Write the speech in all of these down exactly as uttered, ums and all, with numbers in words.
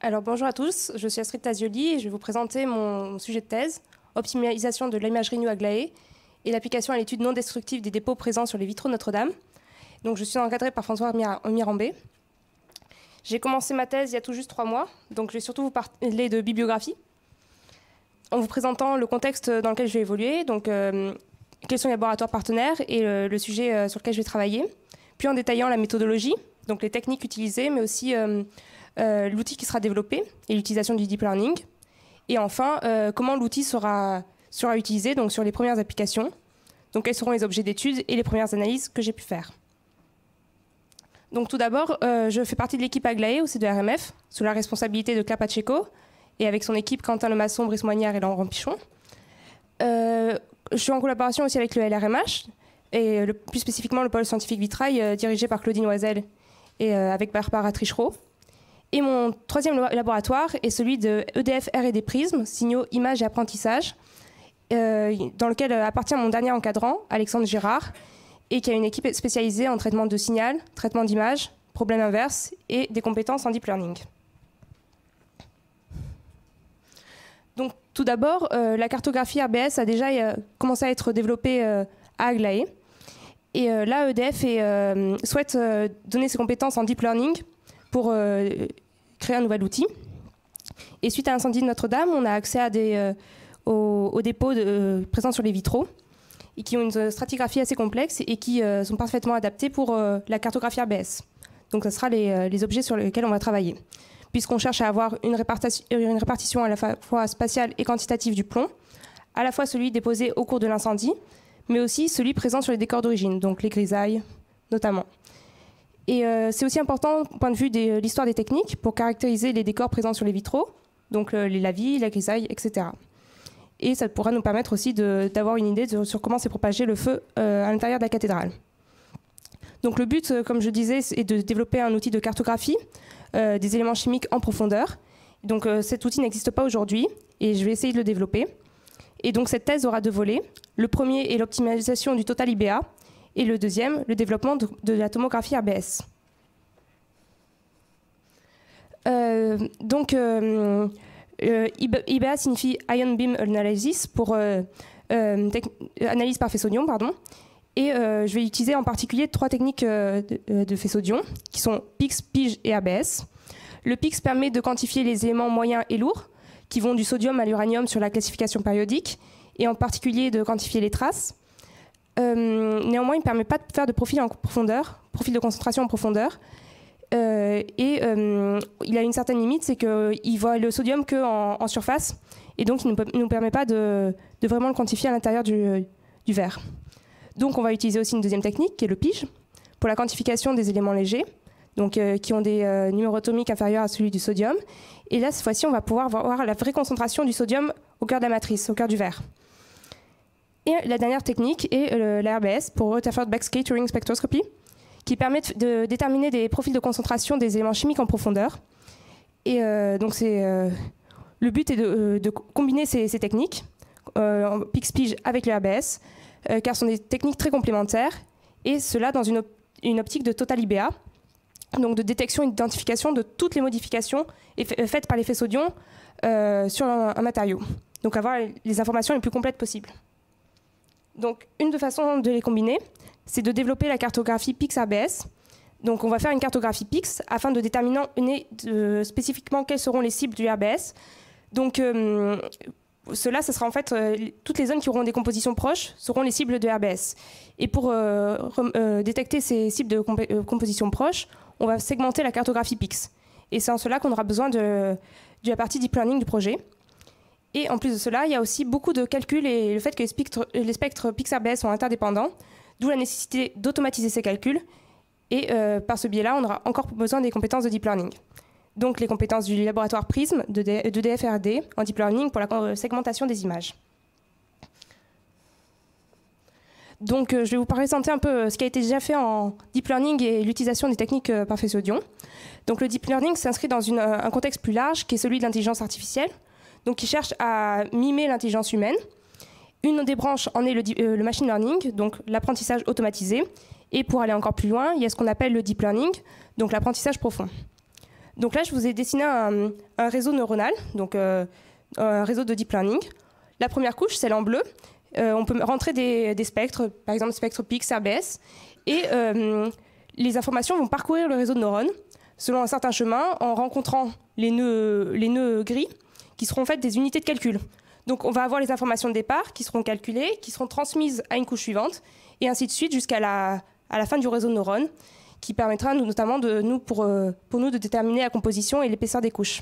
Alors bonjour à tous, je suis Astrid Tazioli et je vais vous présenter mon sujet de thèse, optimisation de l'imagerie nue Aglaé et l'application à l'étude non destructive des dépôts présents sur les vitraux de Notre-Dame. Donc je suis encadrée par François Mirambé. J'ai commencé ma thèse il y a tout juste trois mois, donc je vais surtout vous parler de bibliographie, en vous présentant le contexte dans lequel je vais évoluer, donc euh, quels sont les laboratoires partenaires et le, le sujet euh, sur lequel je vais travailler, puis en détaillant la méthodologie, donc les techniques utilisées, mais aussi euh, euh, l'outil qui sera développé et l'utilisation du deep learning. Et enfin, euh, comment l'outil sera, sera utilisé donc sur les premières applications, donc quels seront les objets d'étude et les premières analyses que j'ai pu faire. Donc tout d'abord, euh, je fais partie de l'équipe Aglaé au C deux R M F, sous la responsabilité de Claire Pacheco, et avec son équipe Quentin Lemasson, Brice Moignard et Laurent Pichon. Euh, je suis en collaboration aussi avec le L R M H, et le, plus spécifiquement le pôle scientifique Vitrail, euh, dirigé par Claudine Oisel et euh, avec Barbara Trichereau. Et mon troisième laboratoire est celui de E D F R et D Prism, signaux, images et apprentissage, euh, dans lequel appartient mon dernier encadrant, Alexandre Girard, et qui a une équipe spécialisée en traitement de signal, traitement d'images, problème inverse et des compétences en deep learning. Donc, tout d'abord, euh, la cartographie R B S a déjà euh, commencé à être développée euh, à Aglaé. Et euh, là, E D F est, euh, souhaite euh, donner ses compétences en deep learning pour euh, créer un nouvel outil. Et suite à l'incendie de Notre-Dame, on a accès à des, euh, aux, aux dépôts de, euh, présents sur les vitraux et qui ont une stratigraphie assez complexe et qui euh, sont parfaitement adaptés pour euh, la cartographie R B S. Donc, ce sera les, euh, les objets sur lesquels on va travailler. Puisqu'on cherche à avoir une répartition, une répartition à la fois spatiale et quantitative du plomb, à la fois celui déposé au cours de l'incendie, mais aussi celui présent sur les décors d'origine, donc les grisailles notamment. Et euh, c'est aussi important, du point de vue de l'histoire des techniques, pour caractériser les décors présents sur les vitraux, donc euh, les lavis, la grisaille, et cetera. Et ça pourra nous permettre aussi d'avoir une idée de, sur comment s'est propagé le feu euh, à l'intérieur de la cathédrale. Donc le but, euh, comme je disais, est de développer un outil de cartographie euh, des éléments chimiques en profondeur. Donc euh, cet outil n'existe pas aujourd'hui et je vais essayer de le développer. Et donc cette thèse aura deux volets. Le premier est l'optimisation du total I B A et le deuxième, le développement de, de la tomographie R B S. Euh, donc euh, euh, I B A signifie Ion Beam Analysis pour euh, euh, analyse par faisceau d'ion, pardon. Et euh, je vais utiliser en particulier trois techniques euh, de, de faisceau d'ion qui sont P I X, P I G et R B S. Le P I X permet de quantifier les éléments moyens et lourds qui vont du sodium à l'uranium sur la classification périodique et en particulier de quantifier les traces. Euh, néanmoins, il ne permet pas de faire de profil en profondeur, profil de concentration en profondeur. Euh, et euh, il a une certaine limite, c'est qu'il voit le sodium qu'en en surface et donc il ne peut, nous permet pas de, de vraiment le quantifier à l'intérieur du, du verre. Donc on va utiliser aussi une deuxième technique qui est le P I G pour la quantification des éléments légers, donc, euh, qui ont des euh, numéros atomiques inférieurs à celui du sodium. Et là, cette fois-ci, on va pouvoir voir la vraie concentration du sodium au cœur de la matrice, au cœur du verre. Et la dernière technique est euh, la R B S pour Rutherford Backscattering Spectroscopy, qui permet de, de déterminer des profils de concentration des éléments chimiques en profondeur. Et euh, donc c'est, euh, le but est de, euh, de combiner ces, ces techniques, euh, P I X, P I G avec le R B S, euh, car ce sont des techniques très complémentaires, et cela dans une, op une optique de total I B A, donc de détection et d'identification de toutes les modifications faites par les faisceaux d'ion euh, sur un, un matériau. Donc avoir les informations les plus complètes possibles. Donc une des façons de les combiner, c'est de développer la cartographie P I X R B S. Donc on va faire une cartographie P I X afin de déterminer euh, spécifiquement quelles seront les cibles du R B S. Donc euh, cela, ce sera en fait euh, toutes les zones qui auront des compositions proches seront les cibles de R B S. Et pour euh, euh, détecter ces cibles de comp euh, composition proches, on va segmenter la cartographie P I X. Et c'est en cela qu'on aura besoin de, de la partie deep learning du projet. Et en plus de cela, il y a aussi beaucoup de calculs et le fait que les spectres, les spectres P I X R B S sont interdépendants, d'où la nécessité d'automatiser ces calculs. Et euh, par ce biais-là, on aura encore besoin des compétences de deep learning. Donc les compétences du laboratoire Prism de, de D F R D en deep learning pour la segmentation des images. Donc euh, je vais vous présenter un peu ce qui a été déjà fait en deep learning et l'utilisation des techniques euh, par faisceau d'ion. Donc le deep learning s'inscrit dans une, un contexte plus large qui est celui de l'intelligence artificielle, donc qui cherche à mimer l'intelligence humaine. Une des branches en est le, euh, le machine learning, donc l'apprentissage automatisé. Et pour aller encore plus loin, il y a ce qu'on appelle le deep learning, donc l'apprentissage profond. Donc là, je vous ai dessiné un, un réseau neuronal, donc euh, un réseau de deep learning. La première couche, celle en bleu, euh, on peut rentrer des, des spectres, par exemple spectre P X, R B S, et euh, les informations vont parcourir le réseau de neurones selon un certain chemin en rencontrant les nœuds, les nœuds gris qui seront en fait des unités de calcul. Donc on va avoir les informations de départ qui seront calculées, qui seront transmises à une couche suivante, et ainsi de suite jusqu'à la, à la fin du réseau de neurones, qui permettra notamment de nous, pour, euh, pour nous de déterminer la composition et l'épaisseur des couches.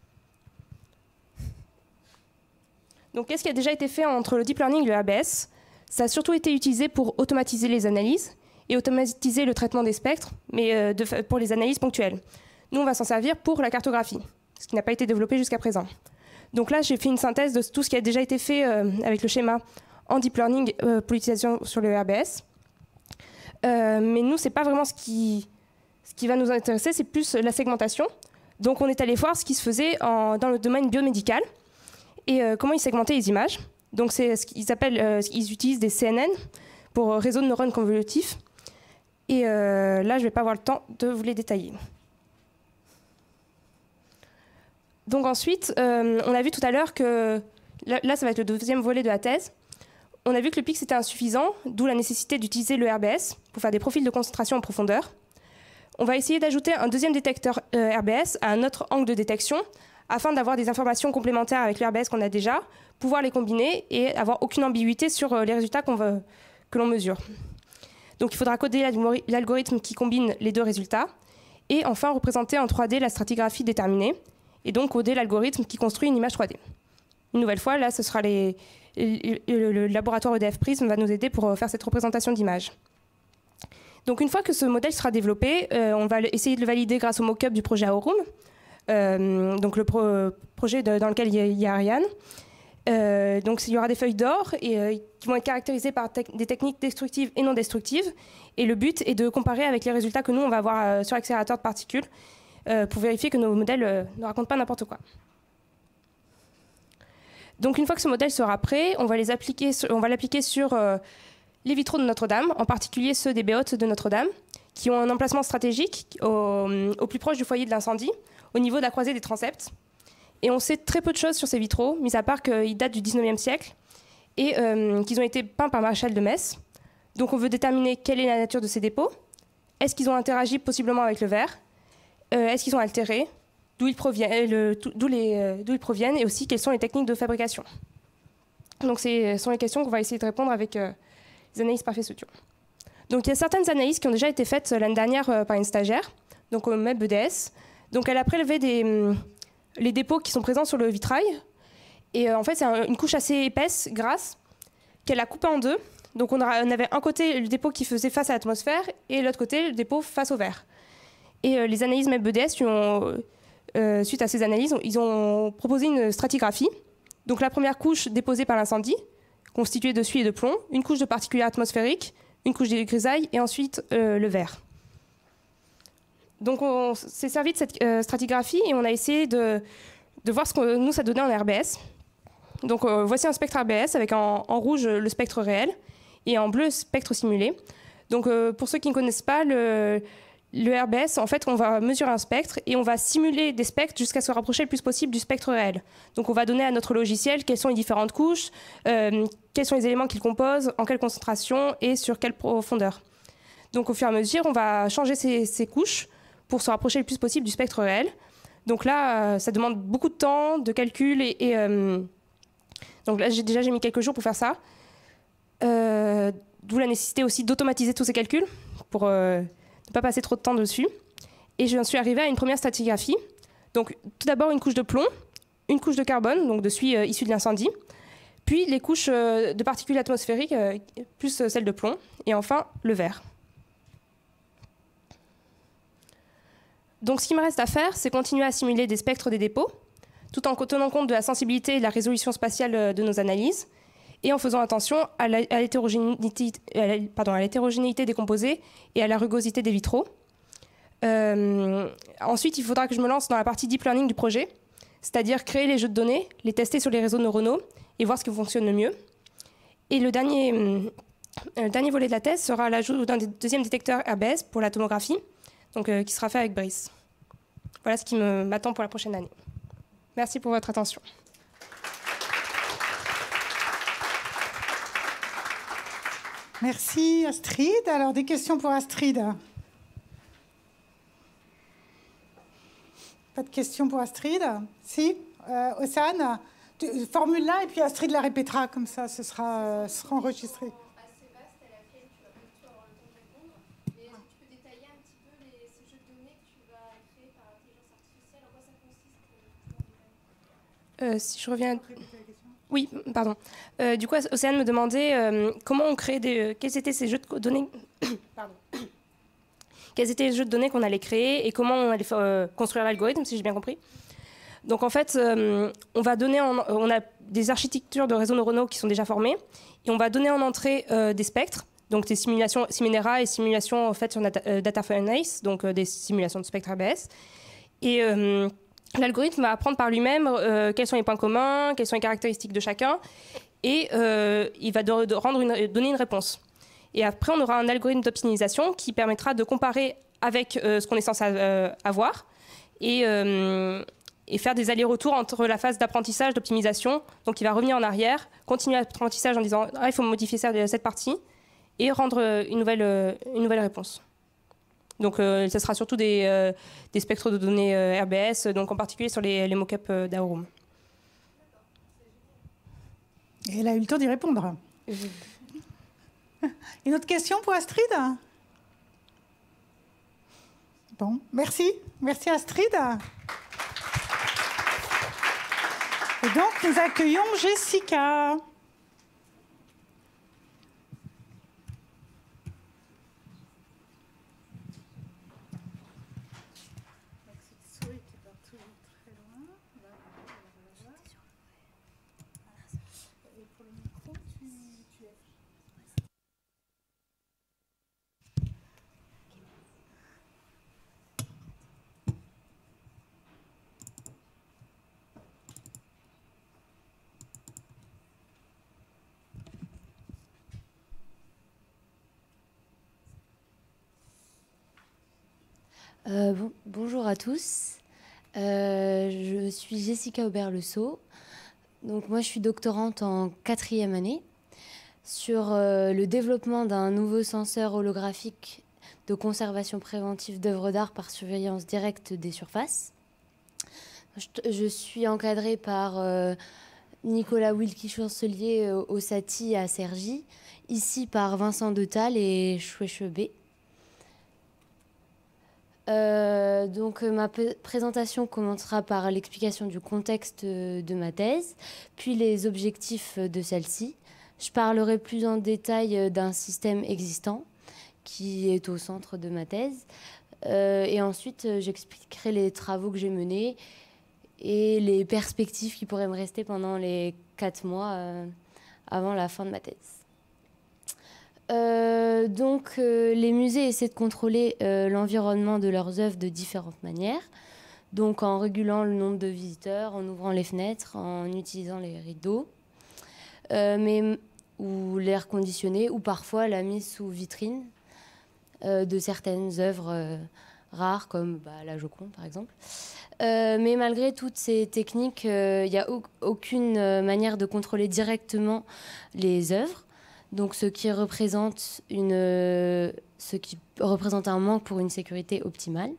Donc, qu'est-ce qui a déjà été fait entre le deep learning et le R B S? Ça a surtout été utilisé pour automatiser les analyses et automatiser le traitement des spectres, mais euh, de, pour les analyses ponctuelles. Nous, on va s'en servir pour la cartographie, ce qui n'a pas été développé jusqu'à présent. Donc là, j'ai fait une synthèse de tout ce qui a déjà été fait euh, avec le schéma en deep learning euh, pour l'utilisation sur le R B S. Euh, mais nous, ce n'est pas vraiment ce qui, ce qui va nous intéresser, c'est plus la segmentation. Donc, on est allé voir ce qui se faisait en, dans le domaine biomédical et euh, comment ils segmentaient les images. Donc, c'est ce qu'ils appellent, euh, ils utilisent des C N N pour euh, réseau de neurones convolutifs. Et euh, là, je ne vais pas avoir le temps de vous les détailler. Donc ensuite, euh, on a vu tout à l'heure que, là, là, ça va être le deuxième volet de la thèse, on a vu que le P X était insuffisant, d'où la nécessité d'utiliser le R B S pour faire des profils de concentration en profondeur. On va essayer d'ajouter un deuxième détecteur euh, R B S à un autre angle de détection, afin d'avoir des informations complémentaires avec le R B S qu'on a déjà, pouvoir les combiner et avoir aucune ambiguïté sur euh, les résultats qu'on veut, que l'on mesure. Donc il faudra coder l'algorithme qui combine les deux résultats, et enfin représenter en trois D la stratigraphie déterminée, et donc coder l'algorithme qui construit une image trois D. Une nouvelle fois, là, ce sera les, le, le, le laboratoire E D F Prism va nous aider pour faire cette représentation d'image. Donc une fois que ce modèle sera développé, euh, on va essayer de le valider grâce au mock-up du projet Aurum, euh, donc le pro projet de, dans lequel il y a, il y a Ariane. Euh, donc il y aura des feuilles d'or et euh, qui vont être caractérisées par te des techniques destructives et non destructives. Et le but est de comparer avec les résultats que nous on va avoir euh, sur l'accélérateur de particules euh, pour vérifier que nos modèles euh, ne racontent pas n'importe quoi. Donc une fois que ce modèle sera prêt, on va les appliquer, on va l'appliquer sur euh, les vitraux de Notre-Dame, en particulier ceux des béotes de Notre-Dame, qui ont un emplacement stratégique au, au plus proche du foyer de l'incendie, au niveau de la croisée des transepts. Et on sait très peu de choses sur ces vitraux, mis à part qu'ils datent du dix-neuvième siècle et euh, qu'ils ont été peints par Maréchal de Metz. Donc on veut déterminer quelle est la nature de ces dépôts. Est-ce qu'ils ont interagi possiblement avec le verre? euh, Est-ce qu'ils sont altérés? D'où ils proviennent, le, d'où les, euh, d'où ils proviennent et aussi quelles sont les techniques de fabrication. Donc ce sont les questions qu'on va essayer de répondre avec euh, les analyses par faisceau-ion. Donc il y a certaines analyses qui ont déjà été faites l'année dernière euh, par une stagiaire, donc au M E B E D S. Donc elle a prélevé des... Hum, les dépôts qui sont présents sur le vitrail. Et euh, en fait, c'est un, une couche assez épaisse, grasse, qu'elle a coupée en deux. Donc on, a, on avait un côté le dépôt qui faisait face à l'atmosphère et l'autre côté le dépôt face au verre. Et euh, les analyses M E B E D S, ont, euh, suite à ces analyses, ils ont proposé une stratigraphie. Donc la première couche déposée par l'incendie, constituée de suie et de plomb, une couche de particules atmosphériques, une couche de grisaille et ensuite euh, le verre. Donc on s'est servi de cette euh, stratigraphie et on a essayé de, de voir ce que nous, ça donnait en R B S. Donc euh, voici un spectre R B S avec en, en rouge le spectre réel et en bleu le spectre simulé. Donc euh, pour ceux qui ne connaissent pas, le, le R B S, en fait, on va mesurer un spectre et on va simuler des spectres jusqu'à se rapprocher le plus possible du spectre réel. Donc on va donner à notre logiciel quelles sont les différentes couches, euh, quels sont les éléments qu'il compose, en quelle concentration et sur quelle profondeur. Donc au fur et à mesure, on va changer ces, ces couches pour se rapprocher le plus possible du spectre réel. Donc là, euh, ça demande beaucoup de temps, de calcul. Et, et euh, donc là, j'ai, déjà, j'ai mis quelques jours pour faire ça. Euh, D'où la nécessité aussi d'automatiser tous ces calculs pour euh, ne pas passer trop de temps dessus. Et j'en suis arrivée à une première stratigraphie. Donc tout d'abord, une couche de plomb, une couche de carbone, donc de suie euh, issue de l'incendie, puis les couches euh, de particules atmosphériques, euh, plus euh, celles de plomb, et enfin le verre. Donc ce qui me reste à faire, c'est continuer à simuler des spectres des dépôts, tout en tenant compte de la sensibilité et de la résolution spatiale de nos analyses, et en faisant attention à l'hétérogénéité, pardon, à l'hétérogénéité des composés et à la rugosité des vitraux. Euh, ensuite, il faudra que je me lance dans la partie deep learning du projet, c'est-à-dire créer les jeux de données, les tester sur les réseaux neuronaux et voir ce qui fonctionne le mieux. Et le dernier, le dernier volet de la thèse sera l'ajout d'un deuxième détecteur R B S pour la tomographie, donc, euh, qui sera fait avec Brice. Voilà. voilà ce qui m'attend pour la prochaine année. Merci pour votre attention. Merci Astrid. Alors, des questions pour Astrid? Pas de questions pour Astrid? Si, euh, Océane, formule-la et puis Astrid la répétera, comme ça, ce sera, euh, ce sera enregistré. Assez vaste à laquelle tu vas pas du tout avoir le temps de répondre. Mais est-ce que tu peux détailler un petit peu les, ces jeux de données que tu vas créer par intelligence artificielle? En quoi ça consiste? euh, Si je reviens... Oui, pardon. Euh, du coup, Océane me demandait euh, comment on crée des... Euh, quels étaient ces jeux de données... pardon. Quels étaient les jeux de données qu'on allait créer et comment on allait euh, construire l'algorithme, si j'ai bien compris. Donc en fait, euh, on va donner en, on a des architectures de réseaux neuronaux qui sont déjà formées et on va donner en entrée euh, des spectres, donc des simulations Simenera et simulations faites sur Data, euh, Data Furnace, donc euh, des simulations de spectres A B S. Et euh, l'algorithme va apprendre par lui-même euh, quels sont les points communs, quelles sont les caractéristiques de chacun et euh, il va de, de rendre une, donner une réponse. Et après, on aura un algorithme d'optimisation qui permettra de comparer avec euh, ce qu'on est censé euh, avoir et, euh, et faire des allers-retours entre la phase d'apprentissage, d'optimisation. Donc, il va revenir en arrière, continuer l'apprentissage en disant ah, il faut modifier ça, cette partie et rendre une nouvelle, une nouvelle réponse. Donc, euh, ce sera surtout des, euh, des spectres de données euh, R B S, donc en particulier sur les, les mock-ups euh, d'Aurum. Et elle a eu le temps d'y répondre. Mmh. Une autre question pour Astrid? Bon, merci. Merci Astrid. Et donc, nous accueillons Jessica. Euh, bon, bonjour à tous, euh, je suis Jessica Aubert-Le-Sceau. Donc moi je suis doctorante en quatrième année sur euh, le développement d'un nouveau senseur holographique de conservation préventive d'œuvres d'art par surveillance directe des surfaces. Je, je suis encadrée par euh, Nicolas Wilkie-Chancelier au, au SATI à Cergy, ici par Vincent Detal et Choué-Chebé. Euh, donc ma présentation commencera par l'explication du contexte de ma thèse, puis les objectifs de celle-ci. Je parlerai plus en détail d'un système existant qui est au centre de ma thèse. Euh, et ensuite, j'expliquerai les travaux que j'ai menés et les perspectives qui pourraient me rester pendant les quatre mois euh, avant la fin de ma thèse. Euh, donc, euh, les musées essaient de contrôler euh, l'environnement de leurs œuvres de différentes manières. Donc, en régulant le nombre de visiteurs, en ouvrant les fenêtres, en utilisant les rideaux, euh, mais, ou l'air conditionné, ou parfois la mise sous vitrine euh, de certaines œuvres euh, rares, comme bah, la Joconde, par exemple. Euh, mais malgré toutes ces techniques, il euh, n'y a au aucune manière de contrôler directement les œuvres. Donc, ce qui représente une, euh, ce qui représente un manque pour une sécurité optimale.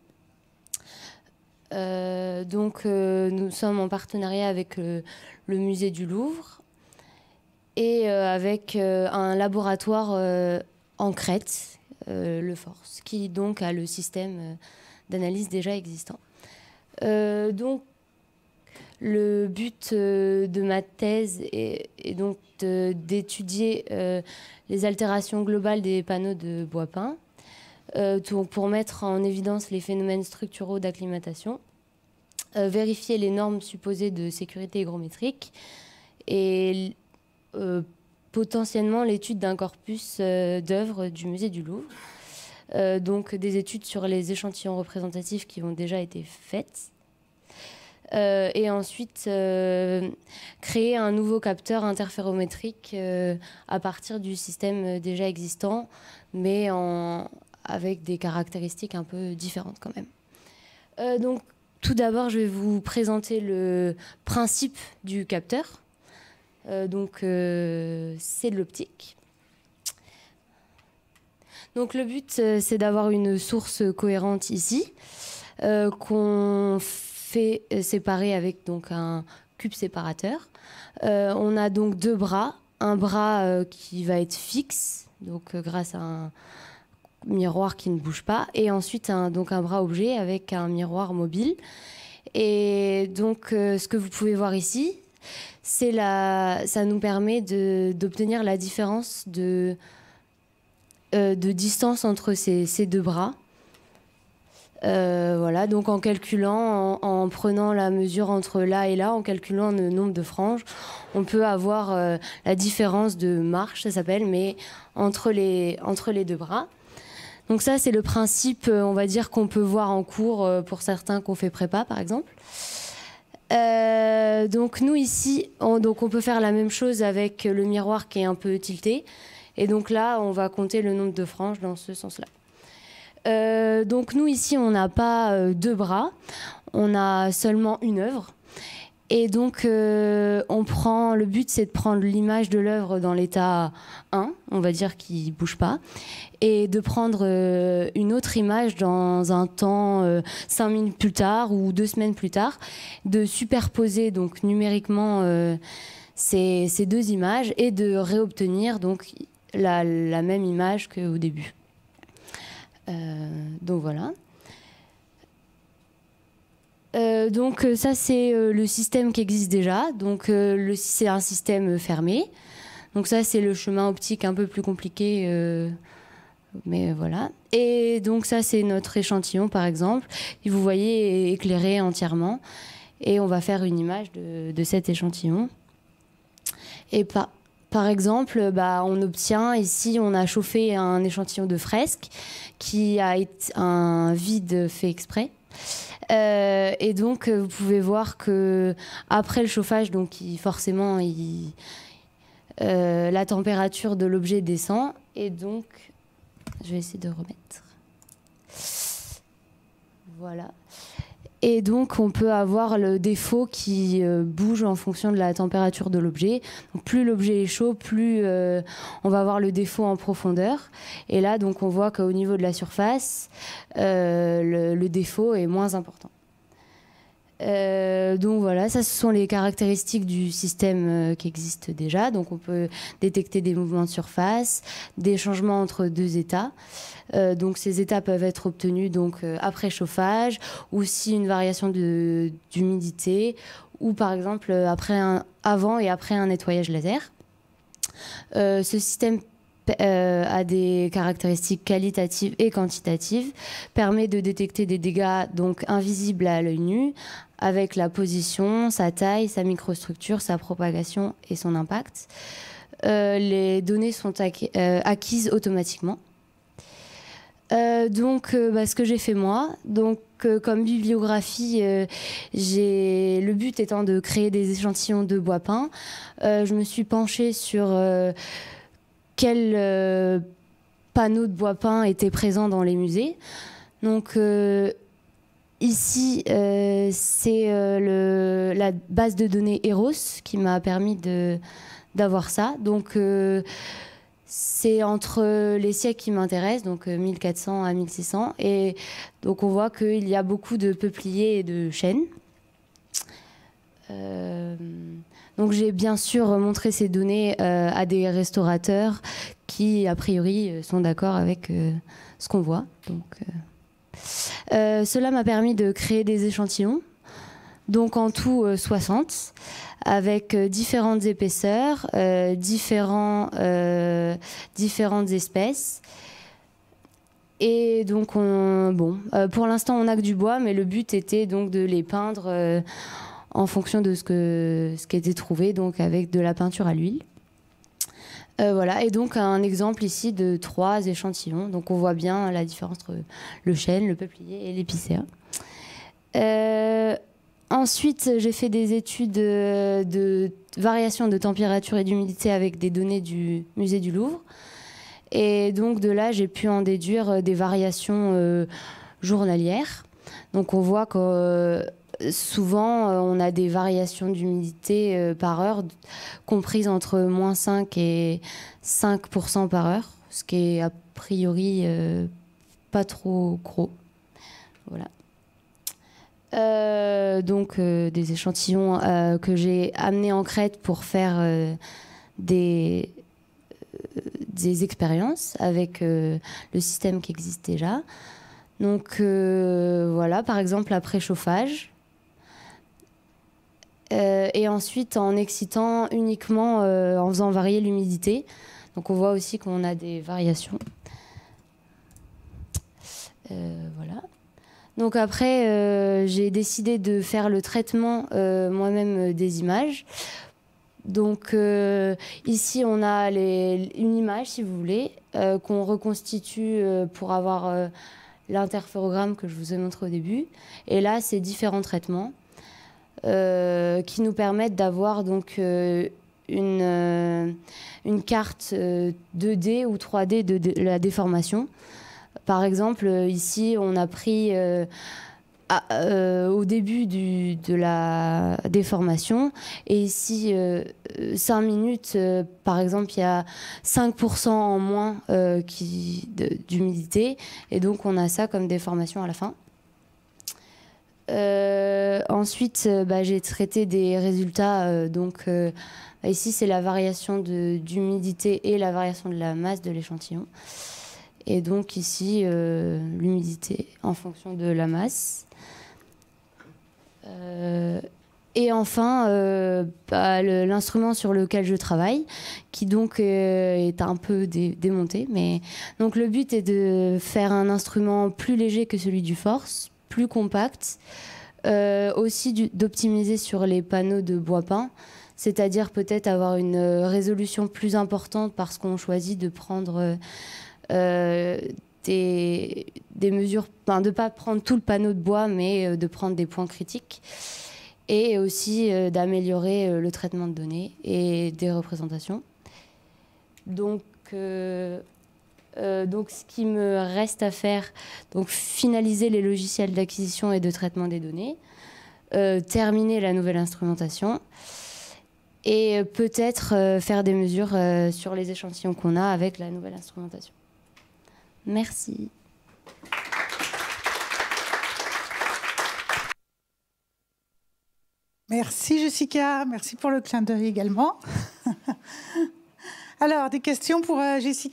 Euh, donc, euh, nous sommes en partenariat avec euh, le musée du Louvre et euh, avec euh, un laboratoire euh, en Crète, euh, le Force, qui donc a le système d'analyse déjà existant. Euh, donc, le but euh, de ma thèse est, est donc d'étudier euh, les altérations globales des panneaux de bois peint euh, pour mettre en évidence les phénomènes structuraux d'acclimatation, euh, vérifier les normes supposées de sécurité hygrométrique et euh, potentiellement l'étude d'un corpus euh, d'œuvres du musée du Louvre. Euh, donc des études sur les échantillons représentatifs qui ont déjà été faites. Euh, et ensuite euh, créer un nouveau capteur interférométrique euh, à partir du système déjà existant, mais en, avec des caractéristiques un peu différentes quand même. Euh, donc tout d'abord, je vais vous présenter le principe du capteur. Euh, donc, euh, c'est de l'optique. Donc, le but, euh, c'est d'avoir une source cohérente ici, euh, qu'on fait séparer avec donc, un cube séparateur. Euh, on a donc deux bras. Un bras euh, qui va être fixe, donc euh, grâce à un miroir qui ne bouge pas, et ensuite un, donc un bras objet avec un miroir mobile. Et donc euh, ce que vous pouvez voir ici, c'est la, ça nous permet de, d'obtenir la différence de, euh, de distance entre ces, ces deux bras. Euh, voilà, donc en calculant, en, en prenant la mesure entre là et là, en calculant le nombre de franges, on peut avoir euh, la différence de marche, ça s'appelle, mais entre les, entre les deux bras. Donc ça, c'est le principe, on va dire, qu'on peut voir en cours euh, pour certains qu'on fait prépa, par exemple. Euh, donc nous, ici, on, donc on peut faire la même chose avec le miroir qui est un peu tilté. Et donc là, on va compter le nombre de franges dans ce sens-là. Euh, donc nous ici on n'a pas euh, deux bras, on a seulement une œuvre et donc euh, on prend, le but c'est de prendre l'image de l'œuvre dans l'état un, on va dire qui bouge pas, et de prendre euh, une autre image dans un temps euh, cinq minutes plus tard ou deux semaines plus tard, de superposer donc numériquement euh, ces, ces deux images et de réobtenir donc la, la même image qu'au début. Euh, donc voilà. Euh, donc ça c'est euh, le système qui existe déjà. Donc euh, le, c'est un système fermé. Donc ça c'est le chemin optique un peu plus compliqué, euh, mais voilà. Et donc ça c'est notre échantillon par exemple. Et vous voyez éclairé entièrement. Et on va faire une image de, de cet échantillon. Et pas Par exemple, bah, on obtient, ici, on a chauffé un échantillon de fresque qui a été un vide fait exprès. Euh, et donc, vous pouvez voir que après le chauffage, donc il, forcément, il, euh, la température de l'objet descend. Et donc, je vais essayer de remettre. Voilà. Et donc, on peut avoir le défaut qui euh, bouge en fonction de la température de l'objet. Donc, plus l'objet est chaud, plus euh, on va avoir le défaut en profondeur. Et là, donc, on voit qu'au niveau de la surface, euh, le, le défaut est moins important. Euh, donc voilà, ça ce sont les caractéristiques du système euh, qui existe déjà. Donc on peut détecter des mouvements de surface, des changements entre deux états. Euh, donc ces états peuvent être obtenus donc euh, après chauffage, ou si une variation de, d'humidité, ou par exemple après un, avant et après un nettoyage laser. Euh, ce système Euh, a des caractéristiques qualitatives et quantitatives, permet de détecter des dégâts donc invisibles à l'œil nu, avec la position, sa taille, sa microstructure, sa propagation et son impact. Euh, les données sont acqu- euh, acquises automatiquement. Euh, donc, euh, bah, ce que j'ai fait moi, donc euh, comme bibliographie, euh, j'ai le but étant de créer des échantillons de bois peint. Euh, je me suis penchée sur euh, quels euh, panneaux de bois peint étaient présents dans les musées. Donc euh, ici, euh, c'est euh, le, la base de données Eros qui m'a permis de, d'avoir ça. Donc euh, c'est entre les siècles qui m'intéressent, donc euh, mille quatre cents à mille six cents. Et donc on voit qu'il y a beaucoup de peupliers et de chênes. Euh, donc j'ai bien sûr montré ces données euh, à des restaurateurs qui a priori sont d'accord avec euh, ce qu'on voit. Donc, euh, euh, cela m'a permis de créer des échantillons, donc en tout euh, soixante, avec euh, différentes épaisseurs, euh, différents, euh, différentes espèces. Et donc on, bon, euh, pour l'instant on n'a que du bois, mais le but était donc de les peindre euh, en fonction de ce, que, ce qui était trouvé, donc avec de la peinture à l'huile. Euh, voilà, et donc un exemple ici de trois échantillons. Donc on voit bien la différence entre le chêne, le peuplier et l'épicéa. Euh, ensuite, j'ai fait des études de, de variation de température et d'humidité avec des données du musée du Louvre. Et donc de là, j'ai pu en déduire des variations euh, journalières. Donc on voit que euh, souvent euh, on a des variations d'humidité euh, par heure comprises entre moins cinq et cinq pour cent par heure, ce qui est a priori euh, pas trop gros. Voilà. Euh, donc euh, des échantillons euh, que j'ai amenés en Crète pour faire euh, des, euh, des expériences avec euh, le système qui existe déjà. Donc euh, voilà, par exemple la préchauffage. Euh, et ensuite en excitant uniquement euh, en faisant varier l'humidité. Donc on voit aussi qu'on a des variations. Euh, voilà. Donc après, euh, j'ai décidé de faire le traitement euh, moi-même des images. Donc euh, ici, on a les, une image, si vous voulez, euh, qu'on reconstitue euh, pour avoir euh, l'interférogramme que je vous ai montré au début. Et là, c'est différents traitements euh, qui nous permettent d'avoir donc euh, une, euh, une carte euh, deux D ou trois D de, de la déformation. Par exemple, ici, on a pris euh, à, euh, au début du, de la déformation, et ici, euh, cinq minutes, euh, par exemple, il y a cinq pour cent en moins euh, qui, de, d'humidité, et donc on a ça comme déformation à la fin. Euh, ensuite, euh, bah, j'ai traité des résultats. Euh, donc, euh, ici, c'est la variation de, d'humidité et la variation de la masse de l'échantillon. Et donc ici, euh, l'humidité en fonction de la masse. Euh, et enfin, euh, bah, le, l'instrument sur lequel je travaille, qui donc euh, est un peu dé, démonté. Mais donc le but est de faire un instrument plus léger que celui du Force, plus compact, euh, aussi du, d'optimiser sur les panneaux de bois peint, c'est-à-dire peut-être avoir une résolution plus importante parce qu'on choisit de prendre euh, des, des mesures, enfin, de ne pas prendre tout le panneau de bois, mais de prendre des points critiques, et aussi euh, d'améliorer euh, le traitement de données et des représentations. Donc, euh, euh, donc ce qui me reste à faire, donc finaliser les logiciels d'acquisition et de traitement des données, euh, terminer la nouvelle instrumentation, et peut-être euh, faire des mesures euh, sur les échantillons qu'on a avec la nouvelle instrumentation. Merci. Merci Jessica, merci pour le clin d'œil également. Alors, des questions pour euh, Jessica ?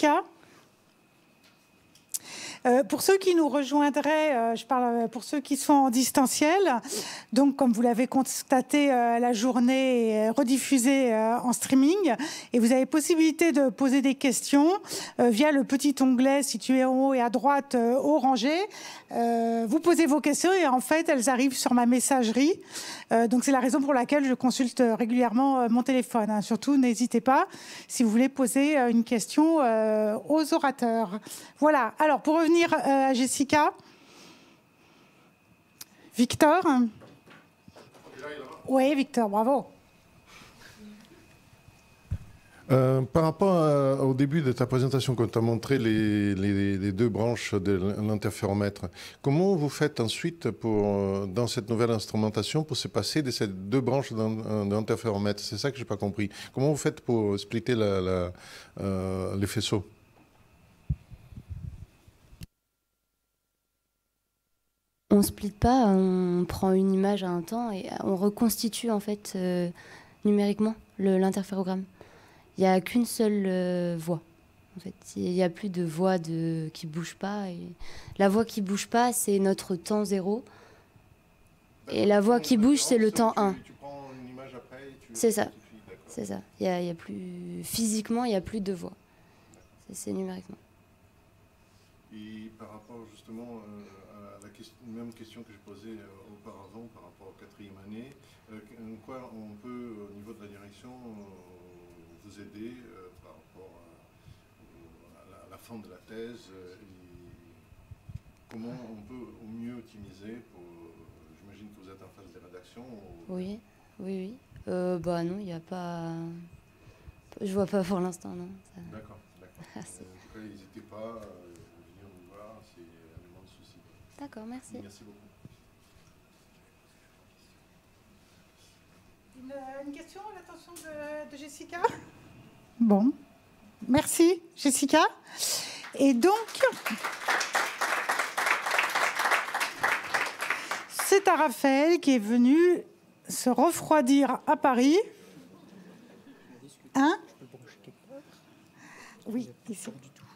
Euh, pour ceux qui nous rejoindraient, euh, je parle pour ceux qui sont en distanciel, donc comme vous l'avez constaté, euh, la journée est rediffusée euh, en streaming, et vous avez possibilité de poser des questions euh, via le petit onglet situé en haut et à droite euh, orangé. Euh, vous posez vos questions et en fait elles arrivent sur ma messagerie. Euh, donc c'est la raison pour laquelle je consulte régulièrement euh, mon téléphone. Hein. Surtout, n'hésitez pas si vous voulez poser euh, une question euh, aux orateurs. Voilà. Alors pour revenir à Jessica. Victor. Oui, Victor, bravo. Euh, par rapport à, au début de ta présentation, quand tu as montré les, les, les deux branches de l'interféromètre, comment vous faites ensuite pour, dans cette nouvelle instrumentation pour se passer de ces deux branches d'interféromètre? C'est ça que je n'ai pas compris. Comment vous faites pour splitter la, la, euh, les faisceaux? On ne split pas, on prend une image à un temps et on reconstitue en fait euh, numériquement le, l'interférogramme. Il n'y a qu'une seule euh, voie. En fait. Il n'y a plus de voie de, qui ne bouge pas. Et la voie qui ne bouge pas, c'est notre temps zéro. Et la voie qui bouge, c'est le temps un. Tu prends une image après et tu... C'est ça. C'est ça. Il y a, il y a plus... Physiquement, il n'y a plus de voie. C'est, c'est numériquement. Et par rapport justement euh, à la question, même question que je posais euh, auparavant par rapport aux quatrième année, euh, en quoi on peut au niveau de la direction euh, vous aider euh, par rapport à, à, la, à la fin de la thèse euh, et comment on peut au mieux optimiser pour, euh, j'imagine que vous êtes en phase de rédaction ou... Oui, oui, oui. Euh, bah non, il n'y a pas... Je vois pas pour l'instant, non. Ça... D'accord, d'accord. Ah, euh, en tout cas, n'hésitez pas. Euh, D'accord, merci. D'accord, merci. Merci beaucoup. une question à l'attention de, de Jessica? Bon, merci Jessica. Et donc, c'est à Raphaël qui est venu se refroidir à Paris. Hein? Oui, ici.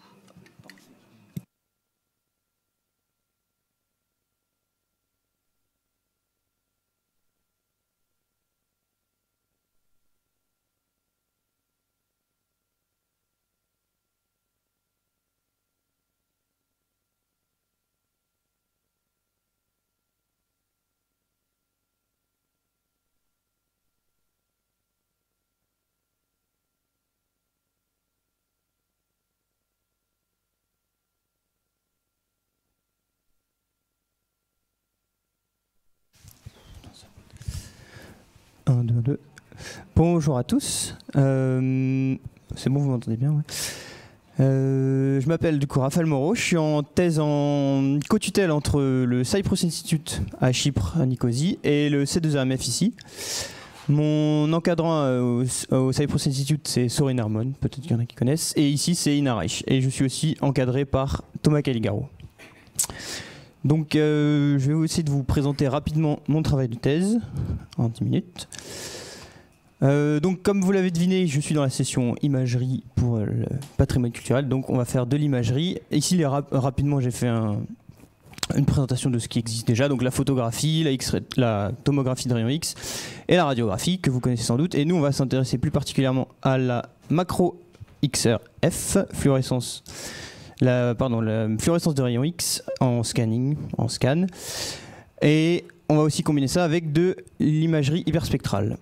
un, deux, deux. Bonjour à tous. Euh, c'est bon, vous m'entendez bien, ouais. Euh, je m'appelle du coup Raphaël Moreau, je suis en thèse en co-tutelle entre le Cyprus Institute à Chypre, à Nicosie, et le C deux A M F ici. Mon encadrant au, au Cyprus Institute, c'est Sorin Hermon, peut-être qu'il y en a qui connaissent, et ici c'est Ina Reich, et je suis aussi encadré par Thomas Caligaro. Donc euh, je vais essayer de vous présenter rapidement mon travail de thèse, en dix minutes. Euh, donc comme vous l'avez deviné, je suis dans la session imagerie pour le patrimoine culturel, donc on va faire de l'imagerie. Ici les rap rapidement j'ai fait un, une présentation de ce qui existe déjà, donc la photographie, la, X la tomographie de rayon X et la radiographie que vous connaissez sans doute, et nous on va s'intéresser plus particulièrement à la macro X R F, fluorescence, la, pardon, la fluorescence de rayon X en scanning, en scan, et on va aussi combiner ça avec de l'imagerie hyperspectrale.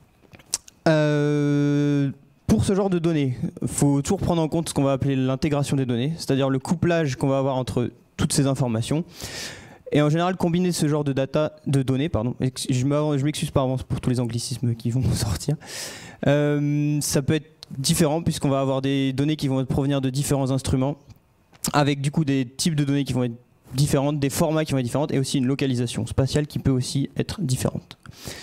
Euh, pour ce genre de données, il faut toujours prendre en compte ce qu'on va appeler l'intégration des données, c'est-à-dire le couplage qu'on va avoir entre toutes ces informations. Et en général, combiner ce genre de data, de données, pardon, je m'excuse par avance pour tous les anglicismes qui vont sortir, euh, ça peut être différent puisqu'on va avoir des données qui vont provenir de différents instruments, avec du coup des types de données qui vont être différentes, des formats qui vont être différents, et aussi une localisation spatiale qui peut aussi être différente.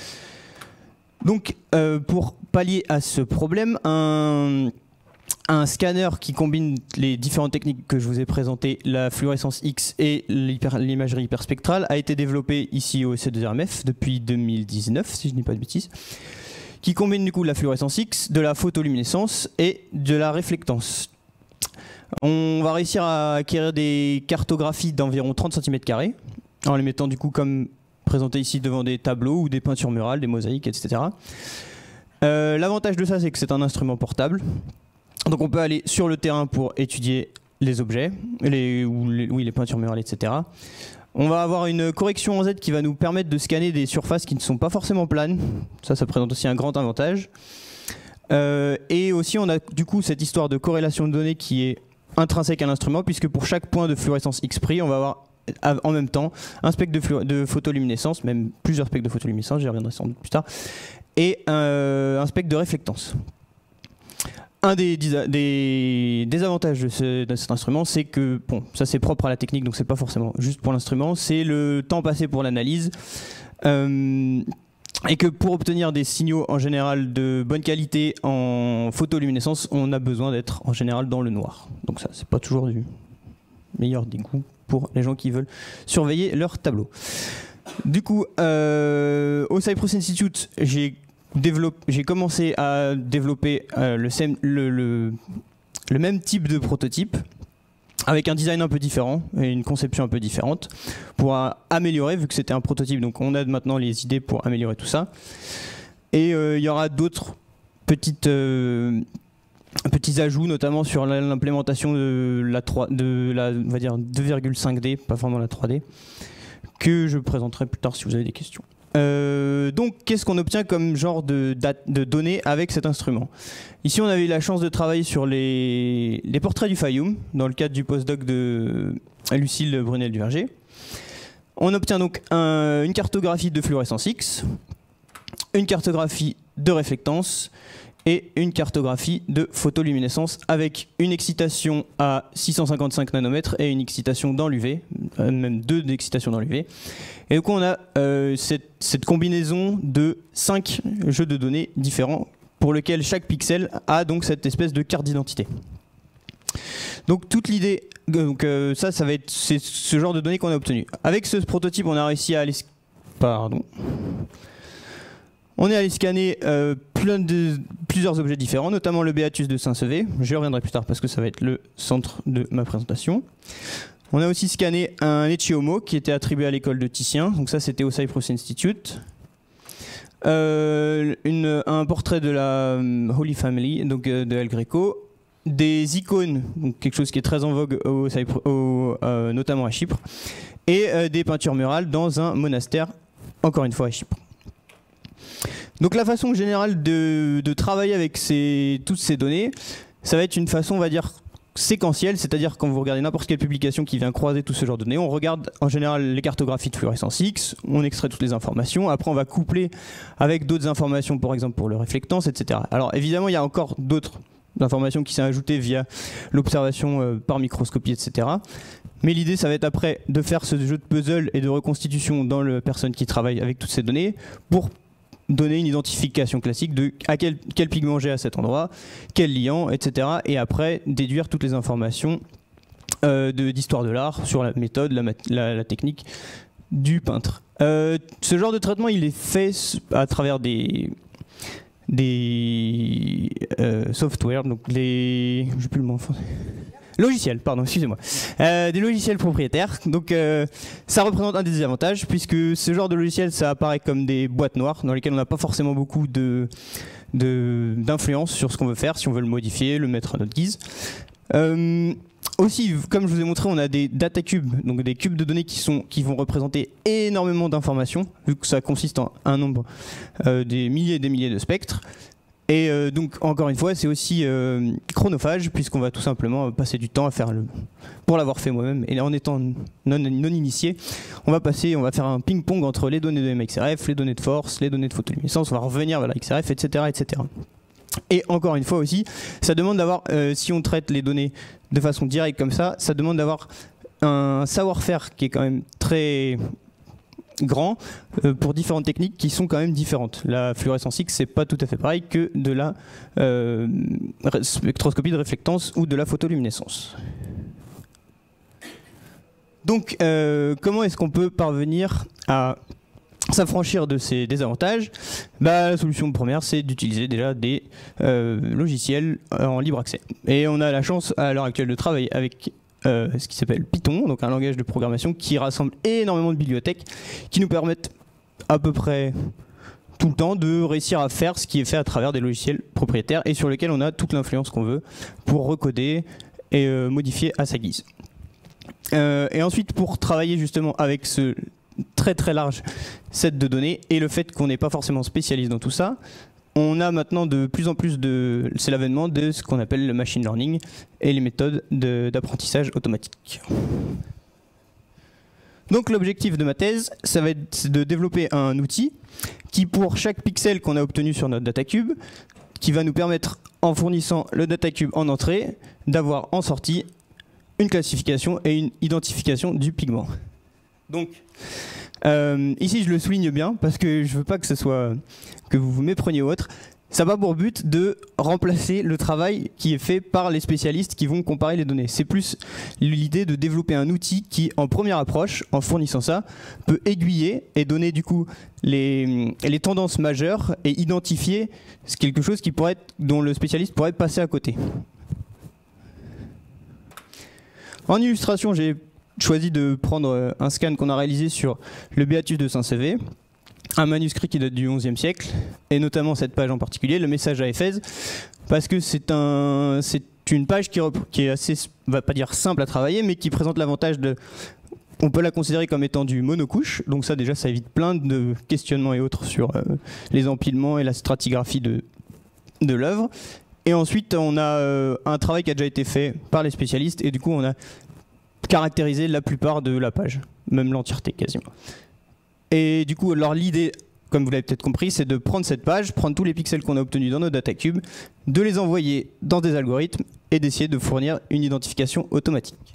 Donc, euh, pour pallier à ce problème, un, un scanner qui combine les différentes techniques que je vous ai présentées, la fluorescence X et l'imagerie hyperspectrale, a été développé ici au C deux R M F depuis deux mille dix-neuf, si je ne dis pas de bêtises, qui combine du coup la fluorescence X, de la photoluminescence et de la réflectance. On va réussir à acquérir des cartographies d'environ trente centimètres carrés, en les mettant du coup comme présenté ici devant des tableaux ou des peintures murales, des mosaïques, et cetera. Euh, L'avantage de ça, c'est que c'est un instrument portable. Donc on peut aller sur le terrain pour étudier les objets, les, ou les, oui, les peintures murales, et cetera. On va avoir une correction en Z qui va nous permettre de scanner des surfaces qui ne sont pas forcément planes. Ça, ça présente aussi un grand avantage. Euh, et aussi, on a du coup cette histoire de corrélation de données qui est intrinsèque à l'instrument, puisque pour chaque point de fluorescence X pris, on va avoir en même temps un spectre de, de photoluminescence, même plusieurs spectres de photoluminescence, j'y reviendrai sans doute plus tard, et euh, un spectre de réflectance. Un des, des, des avantages de, ce, de cet instrument, c'est que, bon, ça c'est propre à la technique, donc c'est pas forcément juste pour l'instrument, c'est le temps passé pour l'analyse, euh, et que pour obtenir des signaux en général de bonne qualité en photoluminescence, on a besoin d'être en général dans le noir. Donc ça, c'est pas toujours du meilleur des goûts pour les gens qui veulent surveiller leur tableau. Du coup, euh, au Cyprus Institute, j'ai commencé à développer euh, le, le, le, le même type de prototype, avec un design un peu différent et une conception un peu différente, pour euh, améliorer, vu que c'était un prototype, donc on a maintenant les idées pour améliorer tout ça. Et euh, il y aura d'autres petites... Euh, petits ajouts, notamment sur l'implémentation de la, trois, de la on va dire deux virgule cinq D, pas vraiment la trois D, que je présenterai plus tard si vous avez des questions. Euh, donc, qu'est-ce qu'on obtient comme genre de, de données avec cet instrument? Ici, on avait eu la chance de travailler sur les, les portraits du Fayoum, dans le cadre du postdoc de Lucille Brunel-Duverger. On obtient donc un, une cartographie de fluorescence X, une cartographie de réflectance, et une cartographie de photoluminescence avec une excitation à six cent cinquante-cinq nanomètres et une excitation dans l'U V, euh, même deux excitations dans l'U V. Et du coup, on a euh, cette, cette combinaison de cinq jeux de données différents pour lesquels chaque pixel a donc cette espèce de carte d'identité. Donc toute l'idée, donc euh, ça, ça va être c'est ce genre de données qu'on a obtenu. Avec ce prototype, on a réussi à aller, pardon, on est allé scanner euh, plein de, plusieurs objets différents, notamment le Beatus de Saint-Sevé. J'y reviendrai plus tard parce que ça va être le centre de ma présentation. On a aussi scanné un Ecce Homo qui était attribué à l'école de Titien. Donc ça, c'était au Cyprus Institute. Euh, une, un portrait de la Holy Family, donc euh, de El Greco. Des icônes, donc quelque chose qui est très en vogue au, au, euh, notamment à Chypre. Et euh, des peintures murales dans un monastère, encore une fois à Chypre. Donc la façon générale de, de travailler avec ces, toutes ces données, ça va être une façon, on va dire, séquentielle, c'est-à-dire quand vous regardez n'importe quelle publication qui vient croiser tout ce genre de données, on regarde en général les cartographies de fluorescence X, on extrait toutes les informations, après on va coupler avec d'autres informations, par exemple pour le réflectance, et cetera. Alors évidemment, il y a encore d'autres informations qui sont ajoutées via l'observation euh, par microscopie, et cetera. Mais l'idée, ça va être après de faire ce jeu de puzzle et de reconstitution dans la personne qui travaille avec toutes ces données pour donner une identification classique de à quel, quel pigment j'ai à cet endroit, quel liant, et cetera. Et après, déduire toutes les informations euh, d'histoire de, de l'art sur la méthode, la, la, la technique du peintre. Euh, ce genre de traitement, il est fait à travers des, des euh, softwares, donc les... je sais plus le mot en français. Logiciels, pardon, excusez-moi. Euh, des logiciels propriétaires. Donc, euh, ça représente un des désavantages, puisque ce genre de logiciel, ça apparaît comme des boîtes noires, dans lesquelles on n'a pas forcément beaucoup de, de, d'influence sur ce qu'on veut faire, si on veut le modifier, le mettre à notre guise. Euh, aussi, comme je vous ai montré, on a des data cubes, donc des cubes de données qui, sont, qui vont représenter énormément d'informations, vu que ça consiste en un nombre, euh, des milliers et des milliers de spectres. Et euh, donc, encore une fois, c'est aussi euh, chronophage, puisqu'on va tout simplement passer du temps à faire le... Pour l'avoir fait moi-même, et en étant non, non initié, on va passer, on va faire un ping-pong entre les données de M X R F, les données de force, les données de photoluminescence, on va revenir vers la X R F, et cetera, et cetera. Et encore une fois aussi, ça demande d'avoir, euh, si on traite les données de façon directe comme ça, ça demande d'avoir un savoir-faire qui est quand même très grand euh, pour différentes techniques qui sont quand même différentes. La fluorescence X, c'est pas tout à fait pareil que de la euh, spectroscopie de réflectance ou de la photoluminescence. Donc, euh, comment est-ce qu'on peut parvenir à s'affranchir de ces désavantages? Bah, la solution première, c'est d'utiliser déjà des euh, logiciels en libre accès. Et on a la chance à l'heure actuelle de travailler avec Euh, ce qui s'appelle Python, donc un langage de programmation qui rassemble énormément de bibliothèques qui nous permettent à peu près tout le temps de réussir à faire ce qui est fait à travers des logiciels propriétaires et sur lesquels on a toute l'influence qu'on veut pour recoder et euh, modifier à sa guise. Euh, et ensuite, pour travailler justement avec ce très très large set de données et le fait qu'on n'est pas forcément spécialiste dans tout ça, on a maintenant de plus en plus de... C'est l'avènement de ce qu'on appelle le machine learning et les méthodes d'apprentissage automatique. Donc l'objectif de ma thèse, ça va être de développer un outil qui, pour chaque pixel qu'on a obtenu sur notre datacube, qui va nous permettre, en fournissant le datacube en entrée, d'avoir en sortie une classification et une identification du pigment. Donc, euh, ici je le souligne bien parce que je veux pas que ce soit que vous vous mépreniez ou autre. Ça n'a pas pour but de remplacer le travail qui est fait par les spécialistes qui vont comparer les données. C'est plus l'idée de développer un outil qui, en première approche, en fournissant ça, peut aiguiller et donner du coup les, les tendances majeures et identifier quelque chose qui pourrait être, dont le spécialiste pourrait passer à côté. En illustration, j'ai choisi de prendre un scan qu'on a réalisé sur le Beatus de Saint-Sevé, un manuscrit qui date du onzième siècle, et notamment cette page en particulier, le message à Éphèse, parce que c'est un, c'est une page qui, qui est assez, on va pas dire simple à travailler, mais qui présente l'avantage de... On peut la considérer comme étant du monocouche, donc ça déjà ça évite plein de questionnements et autres sur euh, les empilements et la stratigraphie de, de l'œuvre. Et ensuite on a euh, un travail qui a déjà été fait par les spécialistes, et du coup on a caractérisé la plupart de la page, même l'entièreté quasiment. Et du coup, alors l'idée comme vous l'avez peut-être compris, c'est de prendre cette page, prendre tous les pixels qu'on a obtenus dans nos data cubes, de les envoyer dans des algorithmes et d'essayer de fournir une identification automatique.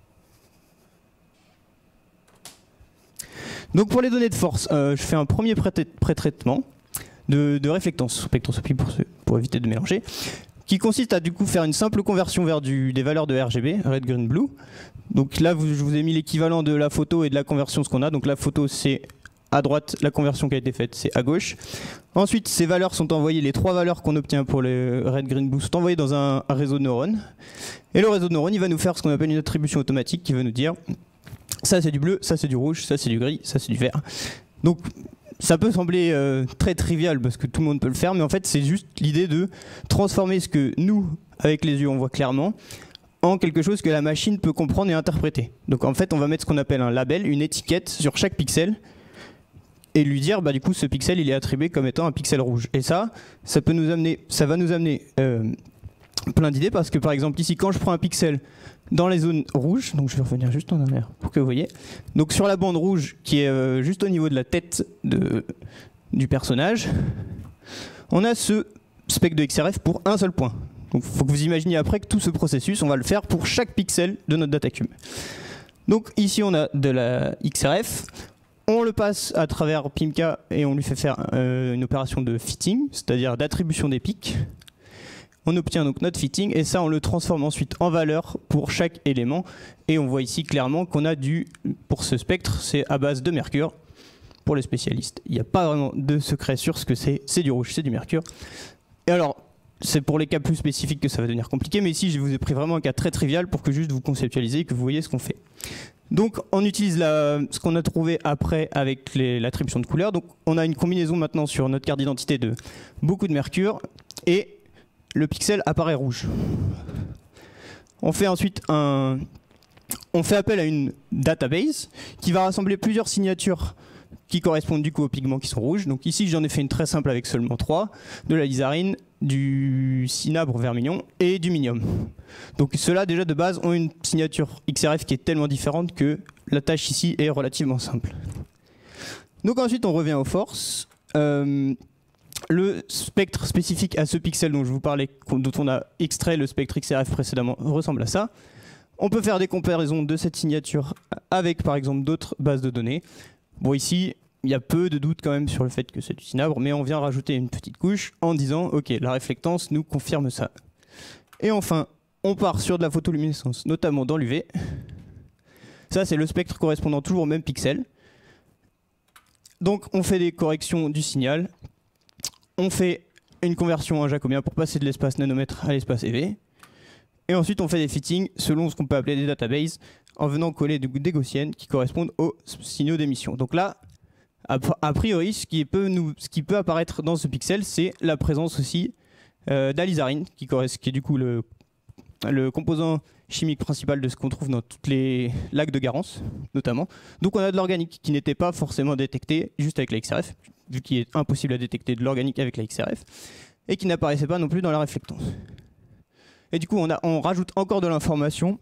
Donc pour les données de force, euh, je fais un premier pré-traitement de, de réflectance, spectroscopie pour, pour éviter de mélanger, qui consiste à du coup faire une simple conversion vers du, des valeurs de R G B, Red, Green, Blue. Donc là, vous, je vous ai mis l'équivalent de la photo et de la conversion, ce qu'on a. Donc la photo, c'est à droite, la conversion qui a été faite, c'est à gauche. Ensuite, ces valeurs sont envoyées, les trois valeurs qu'on obtient pour les Red, Green, Blue sont envoyées dans un, un réseau de neurones. Et le réseau de neurones, il va nous faire ce qu'on appelle une attribution automatique qui va nous dire ça c'est du bleu, ça c'est du rouge, ça c'est du gris, ça c'est du vert. Donc ça peut sembler euh, très trivial parce que tout le monde peut le faire, mais en fait c'est juste l'idée de transformer ce que nous, avec les yeux, on voit clairement, en quelque chose que la machine peut comprendre et interpréter. Donc en fait on va mettre ce qu'on appelle un label, une étiquette sur chaque pixel, et lui dire bah du coup ce pixel il est attribué comme étant un pixel rouge. Et ça, ça peut nous amener, ça va nous amener euh, plein d'idées parce que par exemple ici quand je prends un pixel dans les zones rouges, donc je vais revenir juste en arrière pour que vous voyez. Donc sur la bande rouge qui est euh, juste au niveau de la tête de, du personnage, on a ce spectre de X R F pour un seul point. Donc il faut que vous imaginiez après que tout ce processus, on va le faire pour chaque pixel de notre datacube. Donc ici on a de la X R F, on le passe à travers Pimka et on lui fait faire euh, une opération de fitting, c'est-à-dire d'attribution des pics. On obtient donc notre fitting et ça on le transforme ensuite en valeur pour chaque élément et on voit ici clairement qu'on a du, pour ce spectre c'est à base de mercure pour les spécialistes. Il n'y a pas vraiment de secret sur ce que c'est, c'est du rouge, c'est du mercure. Et alors c'est pour les cas plus spécifiques que ça va devenir compliqué, mais ici je vous ai pris vraiment un cas très trivial pour que juste vous conceptualisez et que vous voyez ce qu'on fait. Donc on utilise la, ce qu'on a trouvé après avec l'attribution de couleurs. Donc on a une combinaison maintenant sur notre carte d'identité de beaucoup de mercure et le pixel apparaît rouge. On fait ensuite un, on fait appel à une database qui va rassembler plusieurs signatures qui correspondent du coup aux pigments qui sont rouges. Donc ici j'en ai fait une très simple avec seulement trois, de la lysarine, du cinabre vermillon et du minium. Donc ceux-là déjà de base ont une signature X R F qui est tellement différente que la tâche ici est relativement simple. Donc ensuite on revient aux forces. Euh, Le spectre spécifique à ce pixel dont je vous parlais, dont on a extrait le spectre X R F précédemment, ressemble à ça. On peut faire des comparaisons de cette signature avec par exemple d'autres bases de données. Bon ici, il y a peu de doute quand même sur le fait que c'est du cinabre, mais on vient rajouter une petite couche en disant ok, la réflectance nous confirme ça. Et enfin, on part sur de la photoluminescence, notamment dans l'U V. Ça c'est le spectre correspondant toujours au même pixel. Donc on fait des corrections du signal. On fait une conversion en jacobien pour passer de l'espace nanomètre à l'espace E V. Et ensuite, on fait des fittings selon ce qu'on peut appeler des databases en venant coller des gaussiennes qui correspondent aux signaux d'émission. Donc là, a priori, ce qui peut, nous, ce qui peut apparaître dans ce pixel, c'est la présence aussi euh, d'alizarine, qui, qui est du coup le, le composant chimique principal de ce qu'on trouve dans toutes les lacs de Garance, notamment. Donc on a de l'organique qui n'était pas forcément détecté juste avec la X R F, vu qu'il est impossible à détecter de l'organique avec la X R F, et qui n'apparaissait pas non plus dans la réflectance. Et du coup, on, a, on rajoute encore de l'information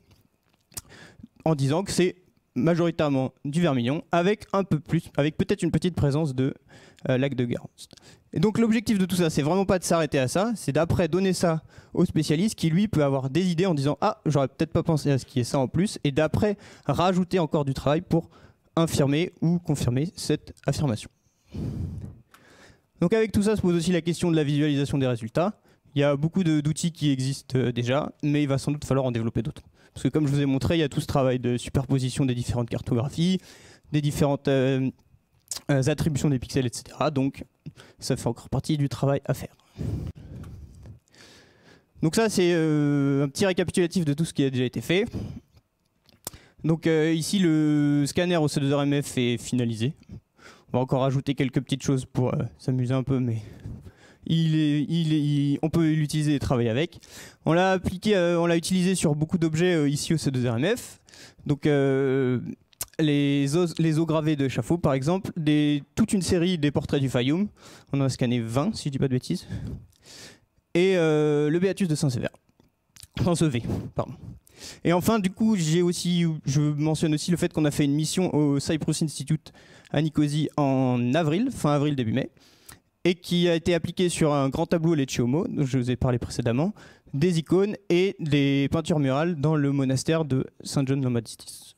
en disant que c'est majoritairement du vermillon, avec un peu plus, avec peut-être une petite présence de euh, lac de Garance. Et donc l'objectif de tout ça, c'est vraiment pas de s'arrêter à ça, c'est d'après donner ça au spécialiste qui lui peut avoir des idées en disant ah j'aurais peut-être pas pensé à ce qui est ça en plus, et d'après rajouter encore du travail pour infirmer ou confirmer cette affirmation. Donc avec tout ça se pose aussi la question de la visualisation des résultats. Il y a beaucoup d'outils qui existent euh, déjà, mais il va sans doute falloir en développer d'autres. Parce que comme je vous ai montré, il y a tout ce travail de superposition des différentes cartographies, des différentes euh, euh, attributions des pixels, et cetera. Donc ça fait encore partie du travail à faire. Donc ça c'est euh, un petit récapitulatif de tout ce qui a déjà été fait. Donc euh, ici le scanner au C deux R M F est finalisé. On va encore ajouter quelques petites choses pour euh, s'amuser un peu, mais il est, il est, il, on peut l'utiliser et travailler avec. On l'a appliqué, euh, on l'a utilisé sur beaucoup d'objets euh, ici au C deux R M F. Donc euh, les os, les os gravés de Chaffo par exemple, des, toute une série des portraits du Fayoum. On en a scanné vingt si je dis pas de bêtises. Et euh, le Béatus de Saint-Sever. Saint-Sevé, pardon. Et enfin, du coup, j'ai aussi, je mentionne aussi le fait qu'on a fait une mission au Cyprus Institute à Nicosie en avril, fin avril, début mai, et qui a été appliqué sur un grand tableau Lecce Homo, dont je vous ai parlé précédemment, des icônes et des peintures murales dans le monastère de Saint John Lombardistis.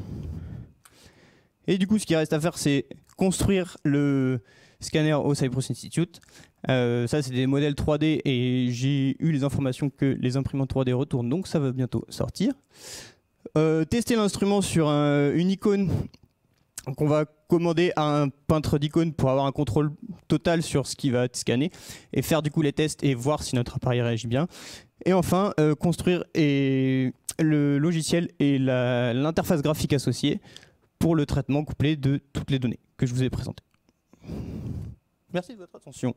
Et du coup, ce qui reste à faire, c'est construire le scanner au Cyprus Institute. Euh, ça, c'est des modèles trois D et j'ai eu les informations que les imprimantes trois D retournent, donc ça va bientôt sortir. Euh, tester l'instrument sur un, une icône qu'on va commander à un peintre d'icônes pour avoir un contrôle total sur ce qui va être scanné et faire du coup les tests et voir si notre appareil réagit bien. Et enfin, euh, construire et le logiciel et la, l'interface graphique associée pour le traitement complet de toutes les données que je vous ai présentées. Merci de votre attention.